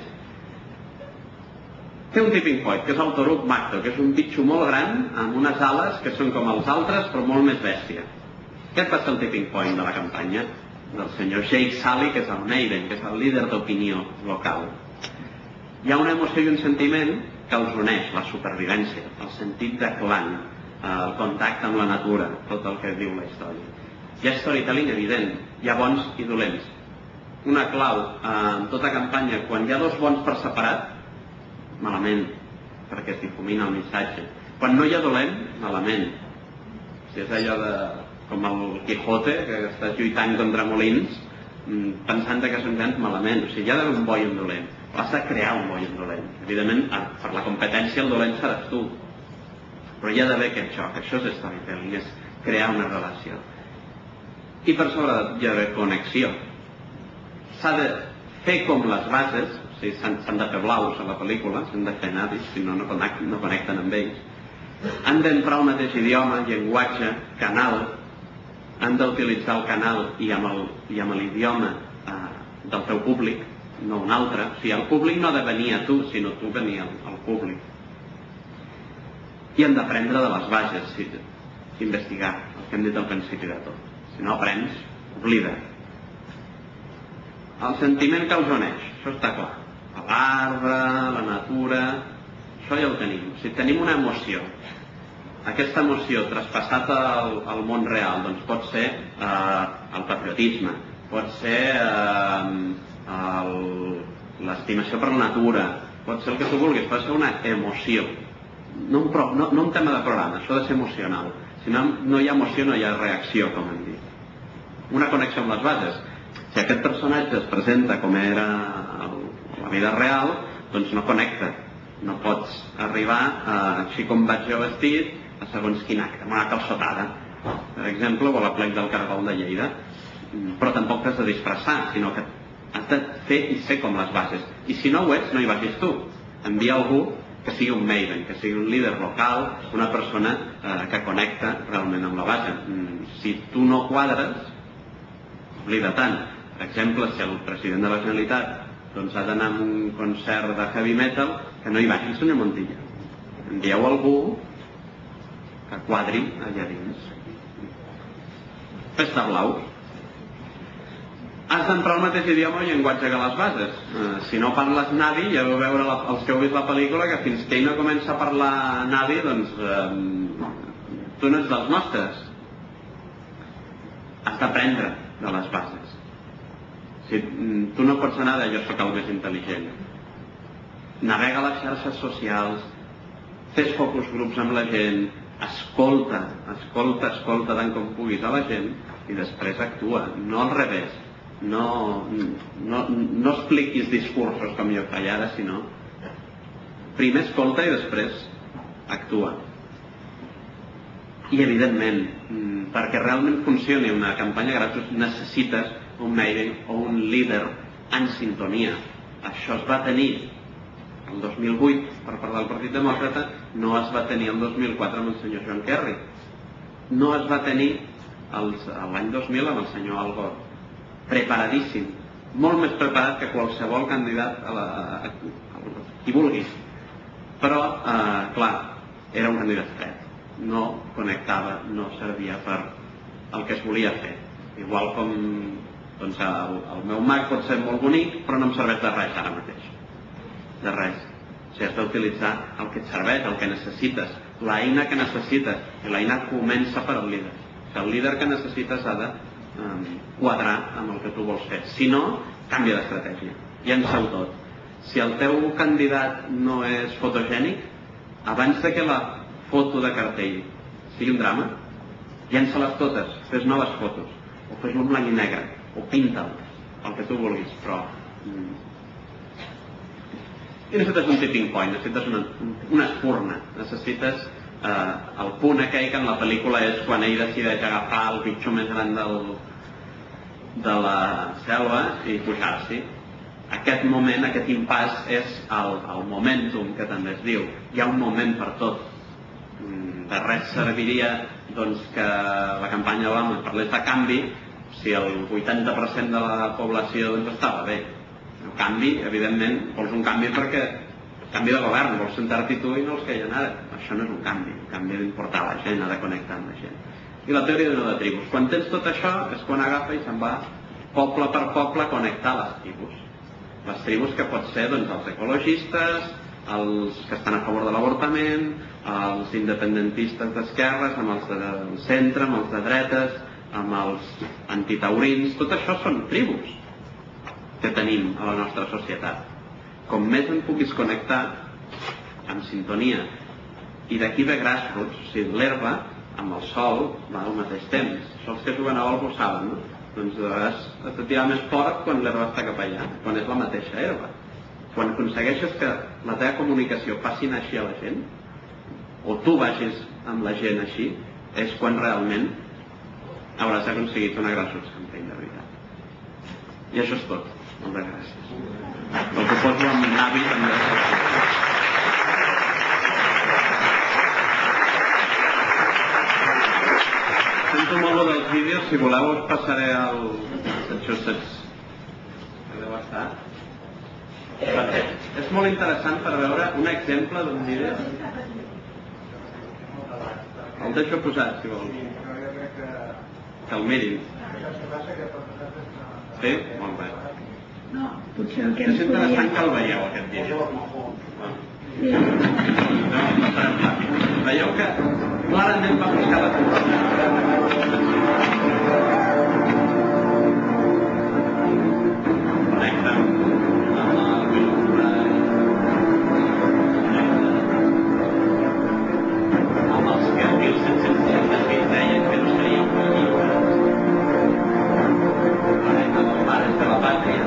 Té un tipping point, que és el Toruk Makto, que és un bitxo molt gran, amb unes ales que són com els altres, però molt més bèstia. Aquest va ser el tipping point de la campanya del senyor Jake Sully, que és el Maven, que és el líder d'opinió local. Hi ha una emoció i un sentiment que els uneix, la supervivència, el sentit de clan, el contacte amb la natura, tot el que diu la història. Hi ha storytelling evident, hi ha bons i dolents. Una clau en tota campanya, quan hi ha dos bons per separat, malament, perquè es difumina el missatge. Quan no hi ha dolent, malament. Si és allò com el Quijote, que està lluitant contra molins, pensant que són gens, malament. O sigui, hi ha d'haver un bo i un dolent. Has de crear un bo i un dolent. Evidentment, per la competència, el dolent seràs tu. Però hi ha d'haver aquest joc. Això és storytelling, és crear una relació. I per sobre hi ha d'haver connexió. S'ha de fer com les bases, o sigui, s'han de fer blaus a la pel·lícula, s'han de fer nadis, si no connecten amb ells. Han d'emprar el mateix idioma, llenguatge, canal, han d'utilitzar el canal i amb l'idioma del teu públic, no un altre. O sigui, el públic no ha de venir a tu, sinó tu venir al públic. I han d'aprendre de les bases, investigar, el que hem dit al principi de tot. Si no aprens, oblida. El sentiment que els uneix, això està clar. l'arbre, la natura, això ja ho tenim. Si tenim una emoció, aquesta emoció traspassat al món real, doncs pot ser el patriotisme, pot ser l'estimació per la natura, pot ser el que tu vulguis, pot ser una emoció. No un tema de programa, això ha de ser emocional. Si no hi ha emoció, no hi ha reacció, com hem dit. Una connexió amb les bases. Si aquest personatge es presenta com era a la vida real, doncs no connecta. No pots arribar, així com vaig jo vestit, a segons quin acte, amb una calçotada, per exemple, o a la plec del Caragol de Lleida. Però tampoc t'has de disfressar, sinó que has de fer i ser com les bases. I si no ho ets, no hi vagis tu. Envia algú que sigui un maven, que sigui un líder local, una persona que connecta realment amb la base. Si tu no quadres, oblida tant. Per exemple, si el president de la Generalitat doncs, ha d'anar a un concert de heavy metal, que no hi vagi el senyor Montilla. Envieu algú que quadri allà dins. Festa blau. Has d'emprar el mateix idioma o llenguatge que les bases. Si no parles nadi, ja vau veure els que heu vist la pel·lícula, que fins que ell no comença a parlar nadi, doncs tu no ets dels nostres. Has d'aprendre de les bases. Tu no pots anar de jo sóc el més intel·ligent. Navega a les xarxes socials, fes focus grups amb la gent, escolta tant com puguis a la gent i després actua, no al revés. No expliquis discursos com jo faig ara, sinó primer escolta i després actua. I evidentment, perquè realment funcioni una campanya gratis necessites un maven o un líder en sintonia. Això es va tenir el 2008 per part del Partit Demòcrata, no es va tenir el 2004 amb el senyor John Kerry, no es va tenir l'any 2000 amb el senyor Al Gore. Preparadíssim, molt més preparat que qualsevol candidat a qui vulguis, però clar, era un candidat fred, no connectava, no servia per el que es volia fer. Igual com doncs, el meu Mac pot ser molt bonic, però no em serveix de res ara mateix, de res. O sigui, has d'utilitzar el que et serveix, el que necessites, l'eina que necessites, i l'eina comença per al líder. O sigui, el líder que necessites ha de quadrar amb el que tu vols fer. Si no, canvia d'estratègia. Llença-ho tot. Si el teu candidat no és fotogènic, abans de que la foto de cartell sigui un drama, llença-les totes, fes noves fotos, o fes-lo en blanc i negre, o pinta'l, el que tu vulguis, però i necessites un tipping point, necessites una espurna, necessites el punt aquell que en la pel·lícula és quan ell decideix agafar el bitxo més gran de la selva i pujar-s'hi. Aquest moment, aquest impàs és el momentum que també es diu. Hi ha un moment per tot. De res serviria doncs, que la campanya Obama parlés de canvi si el 80% de la població doncs, estava bé. El canvi, evidentment, vols un canvi perquè canvi de govern, vols sentar-t'hi tu i no els que hi ha ara. Això no és un canvi. El canvi ha d'importar la gent, ha de connectar amb la gent. I la teoria de tribus. Quan tens tot això és quan agafa i se'n va poble per poble a connectar les tribus. Les tribus que pot ser doncs, els ecologistes, els que estan a favor de l'avortament, els independentistes d'esquerres, amb els del centre, amb els de dretes, amb els antitaurins. Tot això són tribus que tenim a la nostra societat. Com més en puguis connectar amb sintonia, i d'aquí ve grassroots, o sigui, l'herba amb el sol va al mateix temps. Això els que juguen a golf ho saben, no? Doncs de vegades has de tirar més fort quan l'herba està cap allà, quan és la mateixa herba. Quan aconsegueixes que la teva comunicació passi així a la gent, o tu vagis amb la gent així, és quan realment hauràs aconseguit una grassroots campaign de veritat. I això és tot. Moltes gràcies. El que poso amb Navi també sento molt dels vídeos, si voleu us passaré al Massachusetts que deu estar. És molt interessant per veure un exemple d'un vídeo. El deixo posat, si vols. Que el mirin. Sí? Molt bé. No, potser el que És ens interessant que podria... el veieu, aquest vídeo. Sí. Veieu que clarament va buscar la connecta amb els que 1768 deien que no seríem lliures. Amb els pares de la pàtria.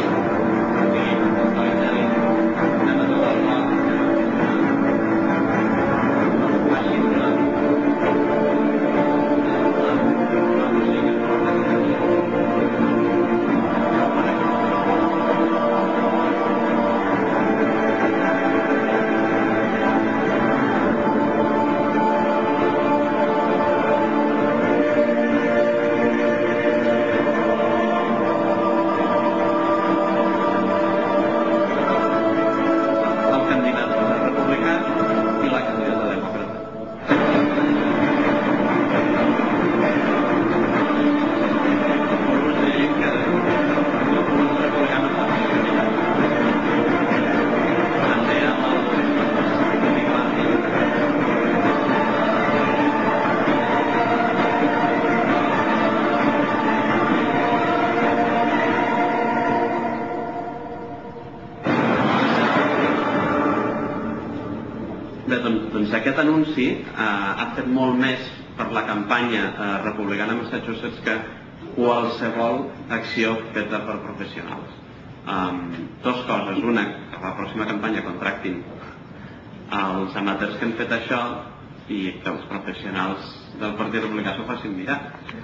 Aquest anunci ha fet molt més per la campanya republicana a Massachusetts que qualsevol acció feta per professionals. Dos coses. Una, que la pròxima campanya contractin els amateurs que han fet això i que els professionals del Partit Republicà s'ho facin mirar.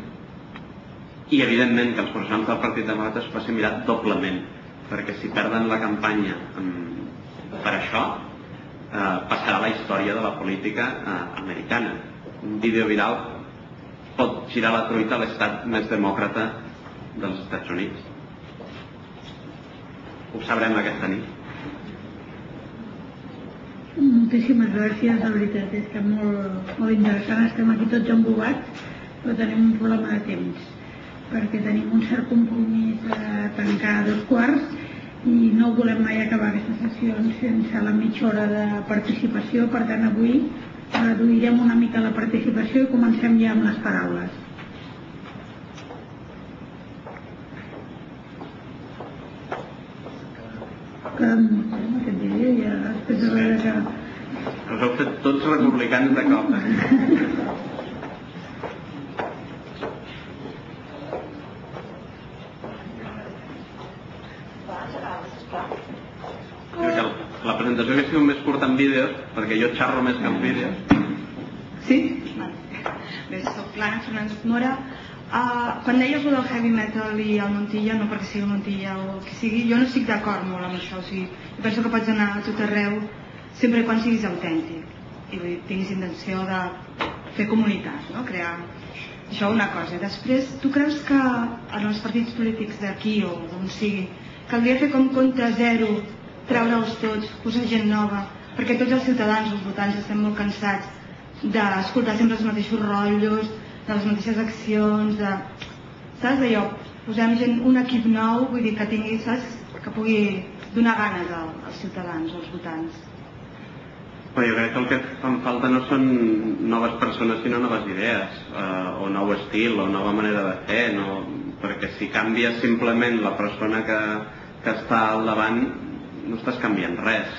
I evidentment que els professionals del Partit Demòcrata s'ho facin mirar doblement, perquè si perden la campanya per això, passarà la història de la política americana. Un vídeo viral pot girar la truita a l'estat més demòcrata dels Estats Units. Ho sabrem aquesta nit. Moltíssimes gràcies, la veritat és que molt interessant. Estem aquí tots embobats, però tenim un problema de temps, perquè tenim un cert compromís a tancar a 2:15 i no volem mai acabar aquestes sessions sense la mitja hora de participació. Per tant, avui reduirem una mica la participació i comencem ja amb les paraules. Aquest vídeo ja després de veure que... Us heu fet tots republicans de cop. La presentació hauria sigut més curta en vídeos, perquè jo xarro més que en vídeos. Sí? Bé, soc l'Anna Fernández Mora. Quan deies del heavy metal i el Montilla, no perquè sigui el Montilla o el que sigui, jo no estic d'acord molt amb això. O sigui, jo penso que pots anar a tot arreu sempre quan siguis autèntic i tinguis intenció de fer comunitat, no? Crear això una cosa. I després, tu creus que en els partits polítics d'aquí o d'on sigui caldria fer com compte zero, treure'ls tots, posar gent nova, perquè tots els ciutadans, els votants, estem molt cansats d'escoltar sempre els mateixos rotllos, de les mateixes accions, saps allò? Posem gent, un equip nou, vull dir que tingui, saps? Que pugui donar ganes als ciutadans, als votants. Jo crec que el que fan falta no són noves persones sinó noves idees, o nou estil, o nova manera de fer, perquè si canvies simplement la persona que està al davant no estàs canviant res.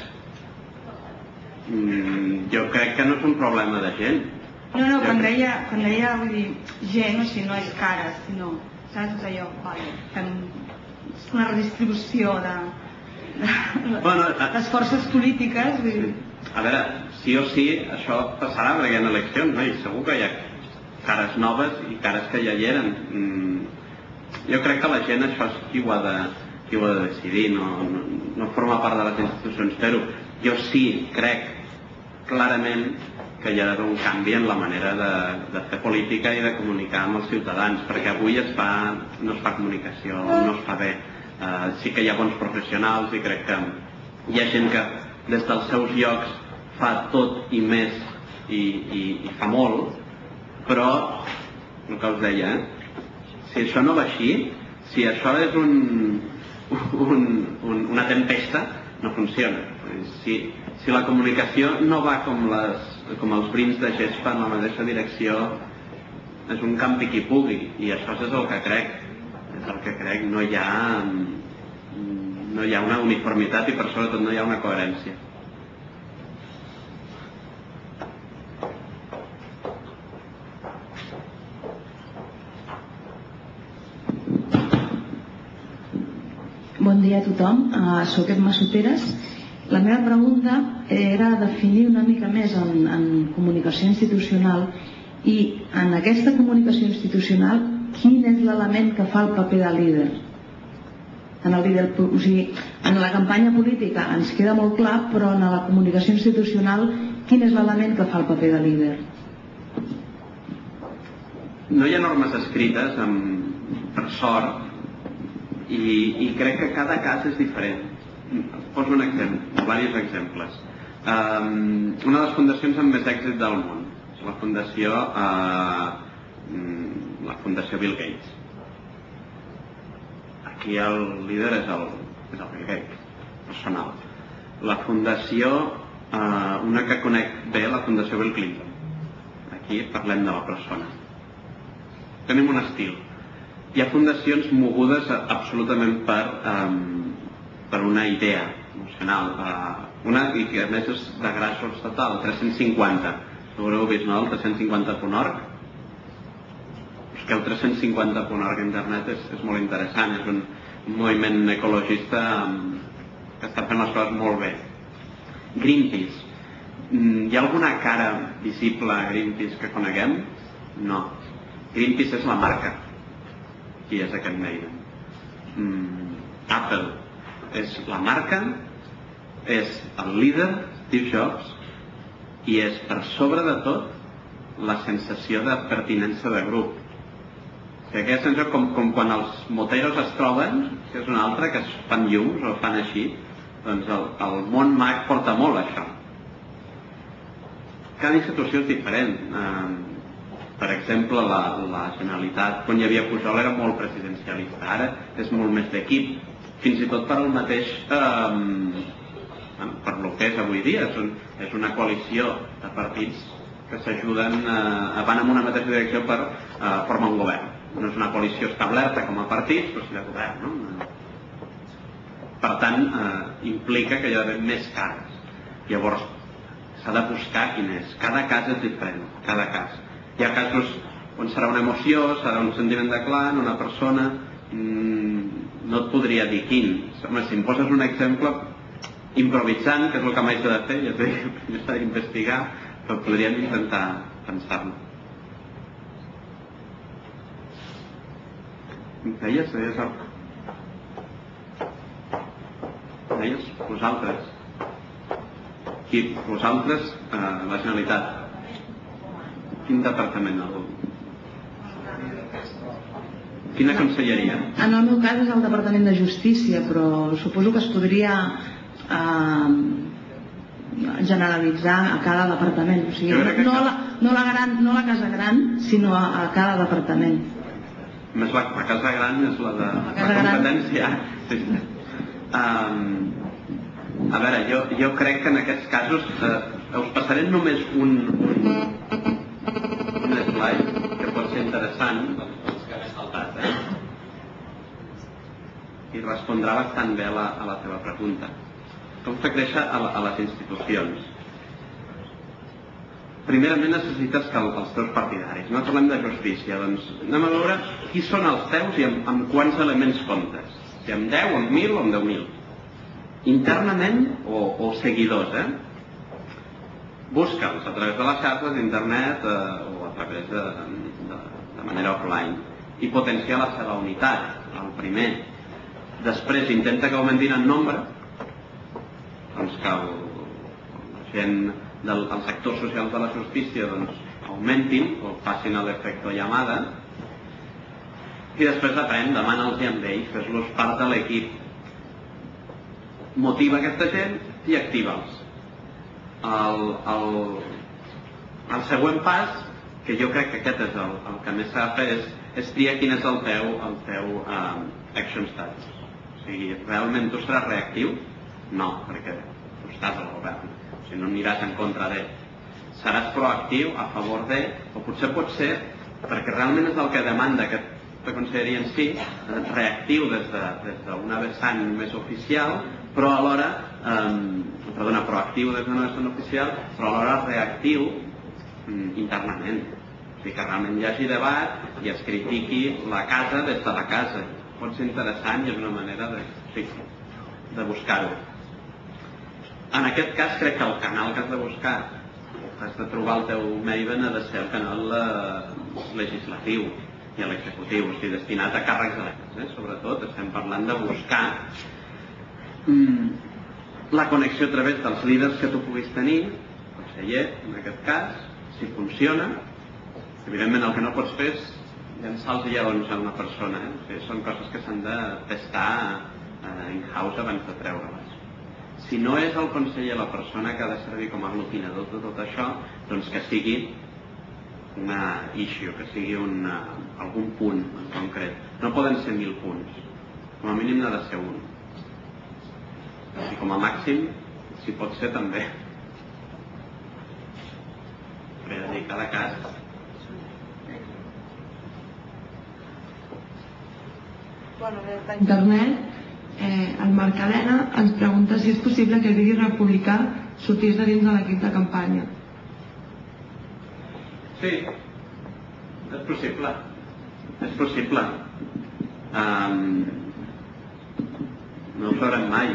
Jo crec que no és un problema de gent. No, quan deia, vull dir, gent, o sigui, no és cares, sinó, saps, allò, fem una redistribució de les forces polítiques, vull dir... A veure, sí o sí, això passarà perquè hi ha eleccions, no? I segur que hi ha cares noves i cares que ja hi eren. Jo crec que la gent això és qui ho ha de decidir, no forma part de les institucions fer-ho. Jo sí crec clarament que hi ha d'haver un canvi en la manera de fer política i de comunicar amb els ciutadans, perquè avui no es fa comunicació, no es fa bé. Sí que hi ha bons professionals i crec que hi ha gent que des dels seus llocs fa tot i més i fa molt, però el que us deia, si això no va així, si això és una tempesta, no funciona. Si la comunicació no va com els brins de gespa en la mateixa direcció, és un campi qui pugui, i això és el que crec. No hi ha una uniformitat i per sobretot no hi ha una coherència. Bon dia a tothom, soc Emma Soteres. La meva pregunta era definir una mica més en comunicació institucional, i en aquesta comunicació institucional quin és l'element que fa el paper de líder. En la campanya política ens queda molt clar, però en la comunicació institucional quin és l'element que fa el paper de líder? No hi ha normes escrites, per sort, i crec que cada cas és diferent. Poso un exemple, diversos exemples. Una de les fundacions amb més èxit del món és la Fundació Bill Gates. Aquí el líder és el Bill Gates, personal. La fundació, una que conec bé, la Fundació Bill Clinton. Aquí parlem de la persona. Tenim un estil. Hi ha fundacions mogudes absolutament per una idea emocional, una que a més és de gràcia estatal, 350. Haureu vist, no? El 350.org. El 350.org a internet és molt interessant, és un moviment ecologista que està fent les coses molt bé. Greenpeace. Hi ha alguna cara visible a Greenpeace que coneguem? No. Greenpeace és la marca. Qui és aquest Maiden? Apple és la marca, és el líder, Steve Jobs, i és per sobre de tot la sensació de pertinença de grup. Aquesta sensació com quan els moteros es troben, que és una altra, que es fan llums o fan així, doncs el món mag porta molt això. Cada institució és diferent. Per exemple, la Generalitat, quan hi havia Pujol, era molt presidencialista, ara és molt més d'equip, fins i tot per el mateix, per lo que és avui dia, és una coalició de partits que s'ajuden, van en una mateixa direcció per formar un govern. No és una coalició establerta com a partits, però sí de govern, no? Per tant, implica que hi ha d'haver més cares. Llavors, s'ha de buscar quin és. Cada cas és diferent, cada cas. Hi ha casos on serà una emoció, serà un sentiment de clan, una persona... No et podria dir quin. Home, si em poses un exemple improvisant, que és el que m'haig de fer, ja t'he dit, primer s'ha d'investigar, però podríem intentar pensar-lo. Deies vosaltres. Qui? Vosaltres, la Generalitat. Quin departament? Quina conselleria? En el meu cas és el Departament de Justícia, però suposo que es podria generalitzar a cada departament. O sigui, no la casa gran, sinó a cada departament. Més la casa gran és la de la competència. A veure, jo crec que en aquests casos us passaré només un slide que pot ser interessant, i respondrà bastant bé a la teva pregunta. Com fer créixer a les institucions? Primerament necessites que els teus partidaris, no parlem de justícia, doncs anem a veure qui són els teus i amb quants elements comptes, si amb 10, amb 1.000 o amb 10.000, internament o seguidors, busca'ls a través de les xarxes d'internet o a través de manera offline i potenciar la seva unitat, el primer. Després intenta que augmentin en nombre, doncs que la gent dels sectors socials de la justícia augmentin o facin l'efecte llamada, i després aprèn, demana'ls amb ells, fes-los part de l'equip, motiva aquesta gent i activa'ls. El següent pas, que jo crec que aquest és el que més s'ha de fer, és triar quin és el teu action status. O O sigui, realment tu seràs reactiu? No, perquè tu estàs al govern, o sigui, no aniràs en contra de. Seràs proactiu, a favor de, o potser pot ser, perquè realment és el que demanda aquesta conselleria en si, reactiu des d'una vessant més oficial, però alhora, proactiu des d'una vessant oficial, però alhora reactiu internament. O sigui, que realment hi hagi debat i es critiqui la casa des de la casa. Pot ser interessant i és una manera de buscar-ho. En aquest cas crec que el canal que has de buscar, has de trobar el teu Maven, ha de ser el canal legislatiu i l'executiu, o sigui, destinat a càrrecs electes. Sobretot estem parlant de buscar la connexió a través dels líders que tu puguis tenir, conseller, en aquest cas, si funciona. Evidentment el que no pots fer és llançar els lleons a una persona, o sigui, són coses que s'han de testar in-house abans de treure-les. Si no és el conseller la persona que ha de servir com a aglutinador de tot això, doncs que sigui una issue, que sigui algun punt en concret. No poden ser 1.000 punts, com a mínim n'ha de ser un. I com a màxim, si pot ser també. Per dedicar cada cas. Internet, el Marc Helena ens pregunta si és possible que el vídeo republicà sortís de dins de l'equip de campanya. Sí, és possible. És possible. No ho sabrem mai.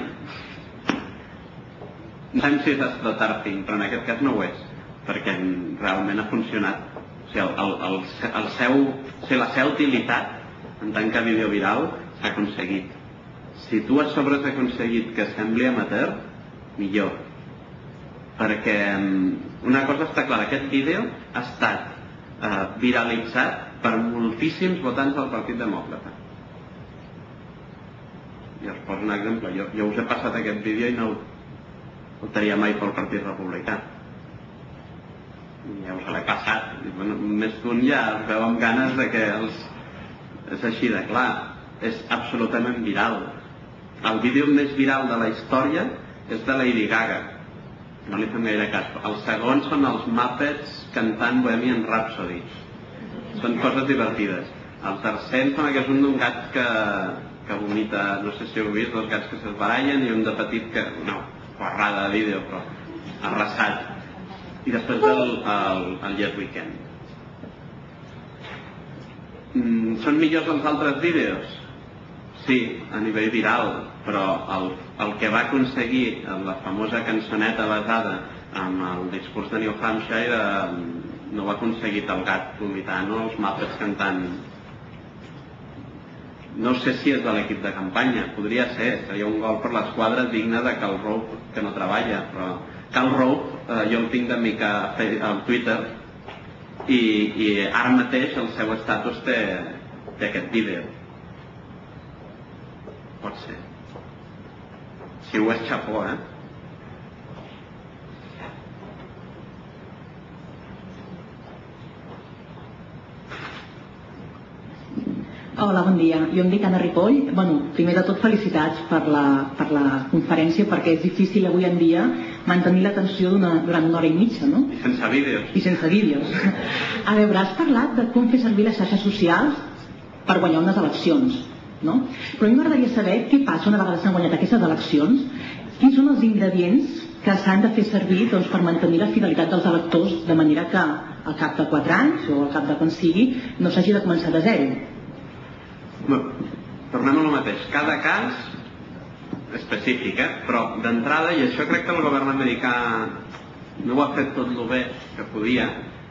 No sabem si és astroturfing, però en aquest cas no ho és, perquè realment ha funcionat. O sigui, la seva utilitat en tant que vídeo viral s'ha aconseguit. Si tu a sobre has aconseguit que sembli amateur, millor. Perquè una cosa està clara, aquest vídeo ha estat viralitzat per moltíssims votants del Partit Demòcrata. I us poso un exemple. Jo us he passat aquest vídeo i no votaria mai pel Partit Republicà. Ja us l'he passat. Més d'un ja es veu amb ganes de que és així de clar, és absolutament viral. El vídeo més viral de la història és de Lady Gaga, no li fem gaire cas. El segon són els Muppets cantant Bohemian Rhapsody, són coses divertides. El tercer em sembla que és un d'un gat que vomita, no sé si heu vist, dos gats que s'esbarallen i un de petit que, no, guarrada de vídeo, però arrasat. I després el Yes Weekend. Són millors els altres vídeos? Sí, a nivell viral, però el que va aconseguir la famosa cançoneta basada en el discurs de New Hampshire no ho ha aconseguit el gat vomitant o els Muppets cantant. No sé si és de l'equip de campanya, podria ser, seria un gol per l'esquadra digne de Karl Rove, que no treballa, però Karl Rove jo el tinc d'amic al Twitter i ara mateix el seu estatus té aquest vídeo. Pot ser. Si ho és, xapó, Hola, bon dia. Jo em dic Anna Ripoll. Primer de tot, felicitats per la conferència, perquè és difícil avui en dia mantenir l'atenció durant una hora i mitja, no? I sense vídeos. I sense vídeos. A veure, has parlat de com fer servir les xarxes socials per guanyar unes eleccions, no? Però a mi m'agradaria saber què passa una vegada s'han guanyat aquestes eleccions, quins són els ingredients que s'han de fer servir per mantenir la fidelitat dels electors, de manera que al cap de 4 anys o al cap de quan sigui no s'hagi de començar de zero. Tornem al mateix. Cada cas específic, però d'entrada, i això crec que el govern americà no ho ha fet tot el bé que podia,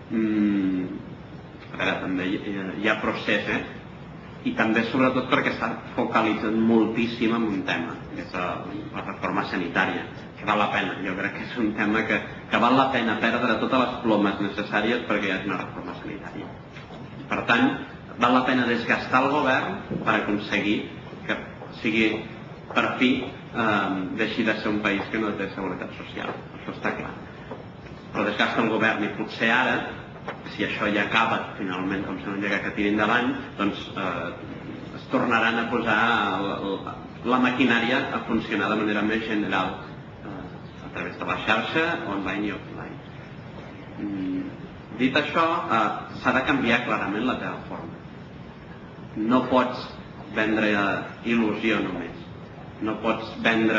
a veure, també hi ha procés, i també sobretot perquè s'ha focalitzat moltíssim en un tema, que és la reforma sanitària, que val la pena. Jo crec que és un tema que val la pena perdre totes les plomes necessàries perquè hi hagi una reforma sanitària. Per tant, val la pena desgastar el govern per aconseguir que sigui, per fi, deixi de ser un país que no té seguretat social. Això està clar. Però desgasta el govern i potser ara, si això ja acaba finalment, com sembla que tiri endavant, doncs es tornaran a posar la maquinària a funcionar de manera més general a través de la xarxa, online i offline. Dit això, s'ha de canviar clarament la teva forma. No pots vendre il·lusió només. No pots vendre...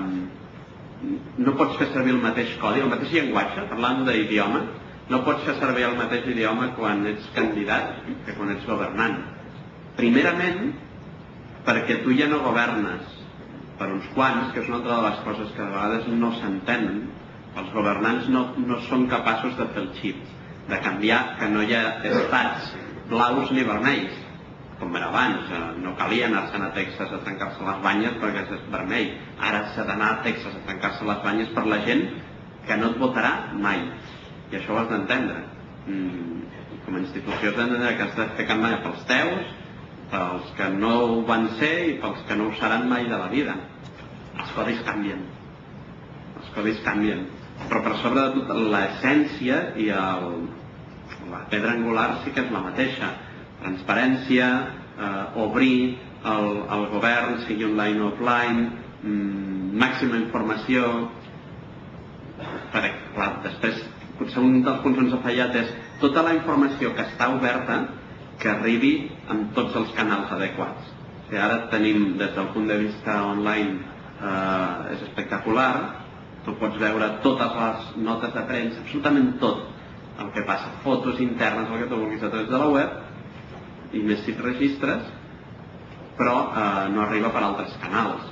No pots fer servir el mateix codi, el mateix llenguatge, parlant d'idioma, no pots fer servir el mateix idioma quan ets candidat que quan ets governant. Primerament, perquè tu ja no governes per uns quants, que és una altra de les coses que de vegades no s'entenen. Els governants no són capaços de fer el xip, de canviar que no hi ha estats blaus ni vermells, com era abans. No calia anar-se'n a Texas a trencar-se les banyes perquè és vermell. Ara s'ha d'anar a Texas a trencar-se les banyes per la gent que no et votarà mai. I això ho has d'entendre. Com a institució has d'entendre que has de fer campanya pels teus, pels que no ho van ser i pels que no ho seran mai de la vida. Els codis canvien. Els codis canvien. Però per sobre de tot l'essència i la pedra angular sí que és la mateixa. Transparència, obrir el govern, sigui online o offline, màxima informació. Perquè, clar, després, potser un dels punts on s'ha fallat és tota la informació que està oberta que arribi en tots els canals adequats. Ara tenim, des del punt de vista online, és espectacular. Tu pots veure totes les notes de premsa, absolutament tot el que passa, fotos internes, el que tu vulguis a través de la web, i més si et registres, però no arriba per altres canals.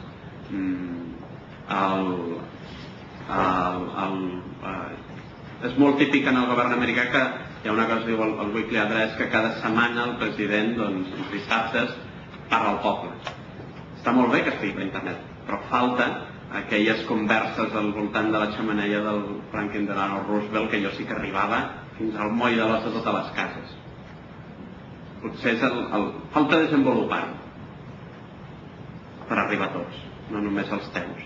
És molt típic en el govern americà que hi ha una cosa que diu el Weekly Address, que cada setmana el president, doncs, els dissabtes, parla al poble. Està molt bé que estigui per internet, però falta aquelles converses al voltant de la xemeneia del Franklin Delano Roosevelt, que jo sí que arribava fins al moll de l'os de totes les cases. Potser és falta desenvolupar-ho per arribar a tots, no només als teus.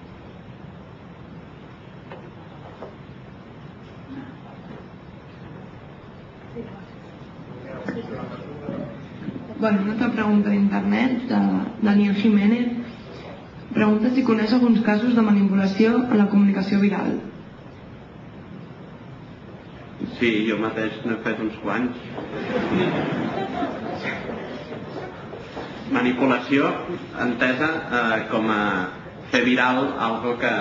Bueno, una altra pregunta d'internet de Daniel Jiménez. Pregunta si coneix alguns casos de manipulació en la comunicació viral. Sí, jo mateix n'he fet uns quants. Manipulació entesa com a fer viral algo que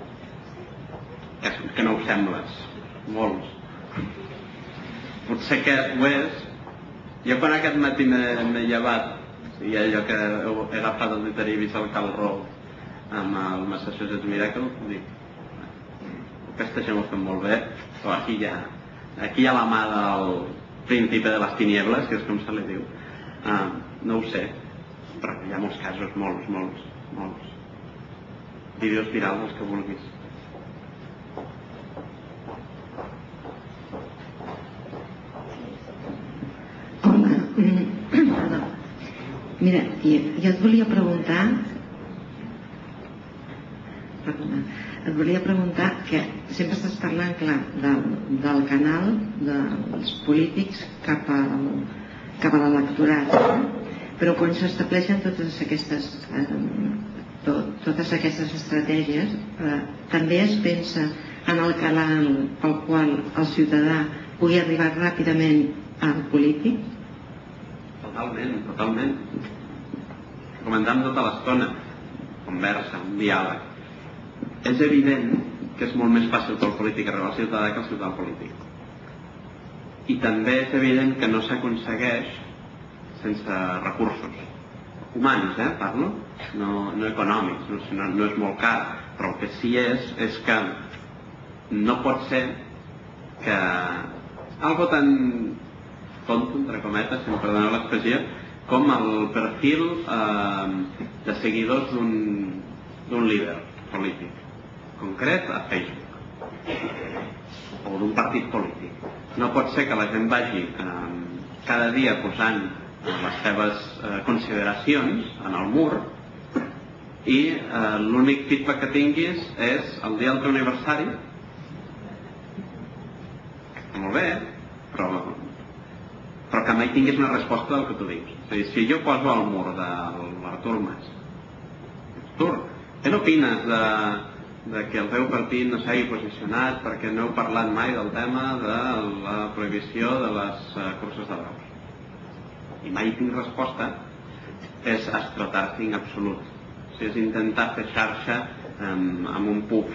no ho sembles. Molts. Potser que ho és. Jo quan aquest matí m'he llevat i allò que he agafat el Twitter i he vist el Karl Rove amb el Massachusetts Miracle, dic, aquesta gent ho fem molt bé, però aquí hi ha la mà del príncipe de les tinieblas, que és com se li diu. No ho sé, però hi ha molts casos, molts. Vídeos virals, els que vulguis. Hola. Mira, jo et volia preguntar que sempre estàs parlant, clar, del canal dels polítics cap a l'electorat, però quan s'estableixen totes aquestes estratègies, també es pensa en el canal pel qual el ciutadà pugui arribar ràpidament al polític? Totalment. Comentàvem tota l'estona, conversa, un diàleg. És evident que és molt més fàcil pel polític arribar al ciutadà que al ciutadà polític. I també és evident que no s'aconsegueix sense recursos humans, parlo, no econòmics, no és molt car, però el que sí és que no pot ser que algo tan tonto, entre cometes, si em perdoneu l'expressió, com el perfil de seguidors d'un líder polític concret a Facebook o d'un partit polític. No pot ser que la gent vagi cada dia posant les seves consideracions en el mur i l'únic feedback que tinguis és el dia del teu aniversari. Molt bé, però que mai tinguis una resposta del que tu dius. És a dir, si jo poso al mur de l'Artur Mas Artur, què n'opines de que el teu partit no s'hagi posicionat perquè no heu parlat mai del tema de la prohibició de les curses de braus? I mai tinc resposta. És astroturfing absolut. És intentar fer xarxa amb un puf,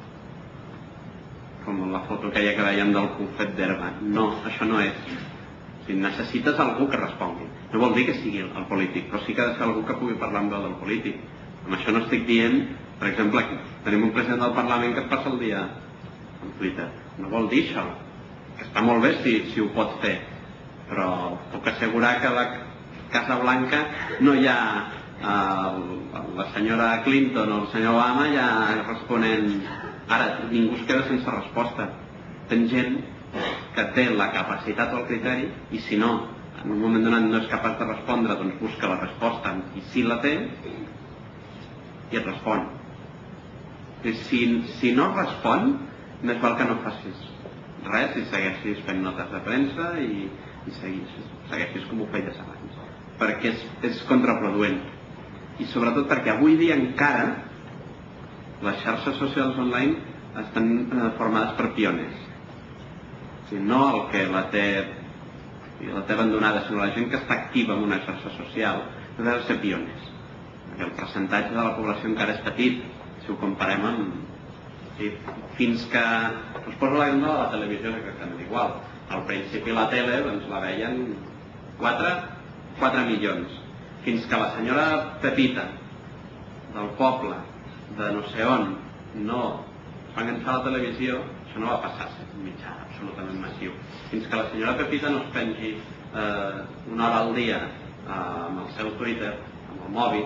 com la foto aquella que veiem del pufet d'herba. No, això no és. Necessites algú que respongui. No vol dir que sigui el polític, però sí que ha de ser algú que pugui parlar amb veu del polític. Amb això no estic dient, per exemple, tenim un president del Parlament que es passa el dia en Twitter. No vol dir això, que està molt bé si ho pot fer, però puc assegurar que a la Casa Blanca no hi ha la senyora Clinton o el senyor Obama ja responent. Ara ningú es queda sense resposta. Ten gent que té la capacitat o el criteri, i si no, en un moment donat no és capaç de respondre, doncs busca la resposta, i si la té i et respon. Si no respon, més val que no facis res i segueixis fent notes de premsa i segueixis com ho feies abans, perquè és contraproduent. I sobretot perquè avui dia encara les xarxes socials online estan formades per pioners. No el que la té abandonada, sinó la gent que està activa en una xarxa social, ha de ser pioners. Perquè el percentatge de la població encara és petit, si ho comparem amb... Fins que... Us poso l'exemple de la televisió, que és igual. Al principi la tele la veien 4 milions. Fins que la senyora Pepita, del poble, de no sé on, no va enganxar la televisió, això no va passar a ser un mitjà absolutament massiu. Fins que la senyora Pepita no es pengi una hora al dia amb el seu Twitter, amb el mòbil,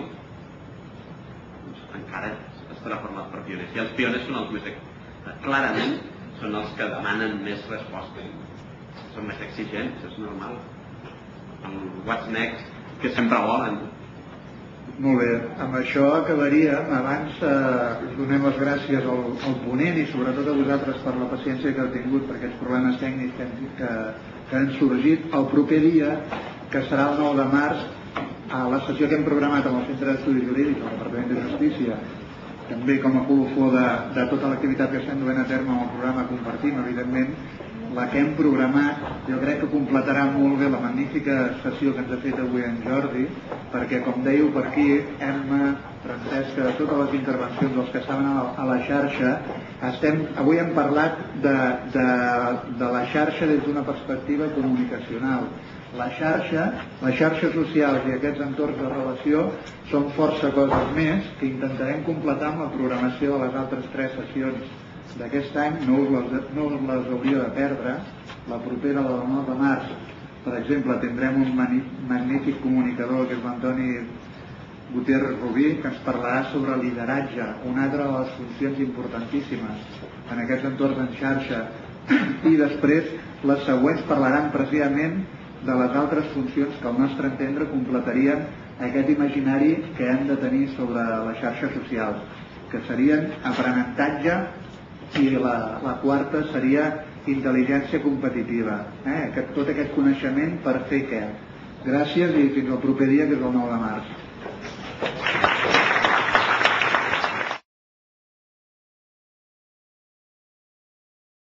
doncs encara estarà format per pioners. I els pioners són els més... Clarament són els que demanen més respostes. Són més exigents, és normal. El what's next, que sempre volen. Molt bé, amb això acabaríem. Abans donem les gràcies al ponent i sobretot a vosaltres per la paciència que heu tingut per aquests problemes tècnics que han sorgit. El proper dia, que serà el 9 de març, a la sessió que hem programat amb el Centre d'Estudis Jurídics, al Departament de Justícia, també com a colofó de tota l'activitat que estem duent a terme amb el programa Compartim, evidentment, la que hem programat, jo crec que completarà molt bé la magnífica sessió que ens ha fet avui en Jordi, perquè, com dèieu per aquí, Emma, Francesca, de totes les intervencions dels que estaven a la xarxa, avui hem parlat de la xarxa des d'una perspectiva comunicacional. Les xarxes socials i aquests entorns de relació són força coses més que intentarem completar amb la programació de les altres 3 sessions d'aquest any. No us les hauríeu de perdre. La propera, la del 9 de març, per exemple, tindrem un magnífic comunicador que és l'Antoni Gutiérrez Rubí, que ens parlarà sobre lideratge, una altra de les funcions importantíssimes en aquests entorns en xarxa. I després les següents parlaran precisament de les altres funcions que al nostre entendre completarien aquest imaginari que hem de tenir sobre les xarxes socials, que serien aprenentatge, i la quarta seria intel·ligència competitiva, tot aquest coneixement per fer què. Gràcies i fins al proper dia, que és el 9 de març.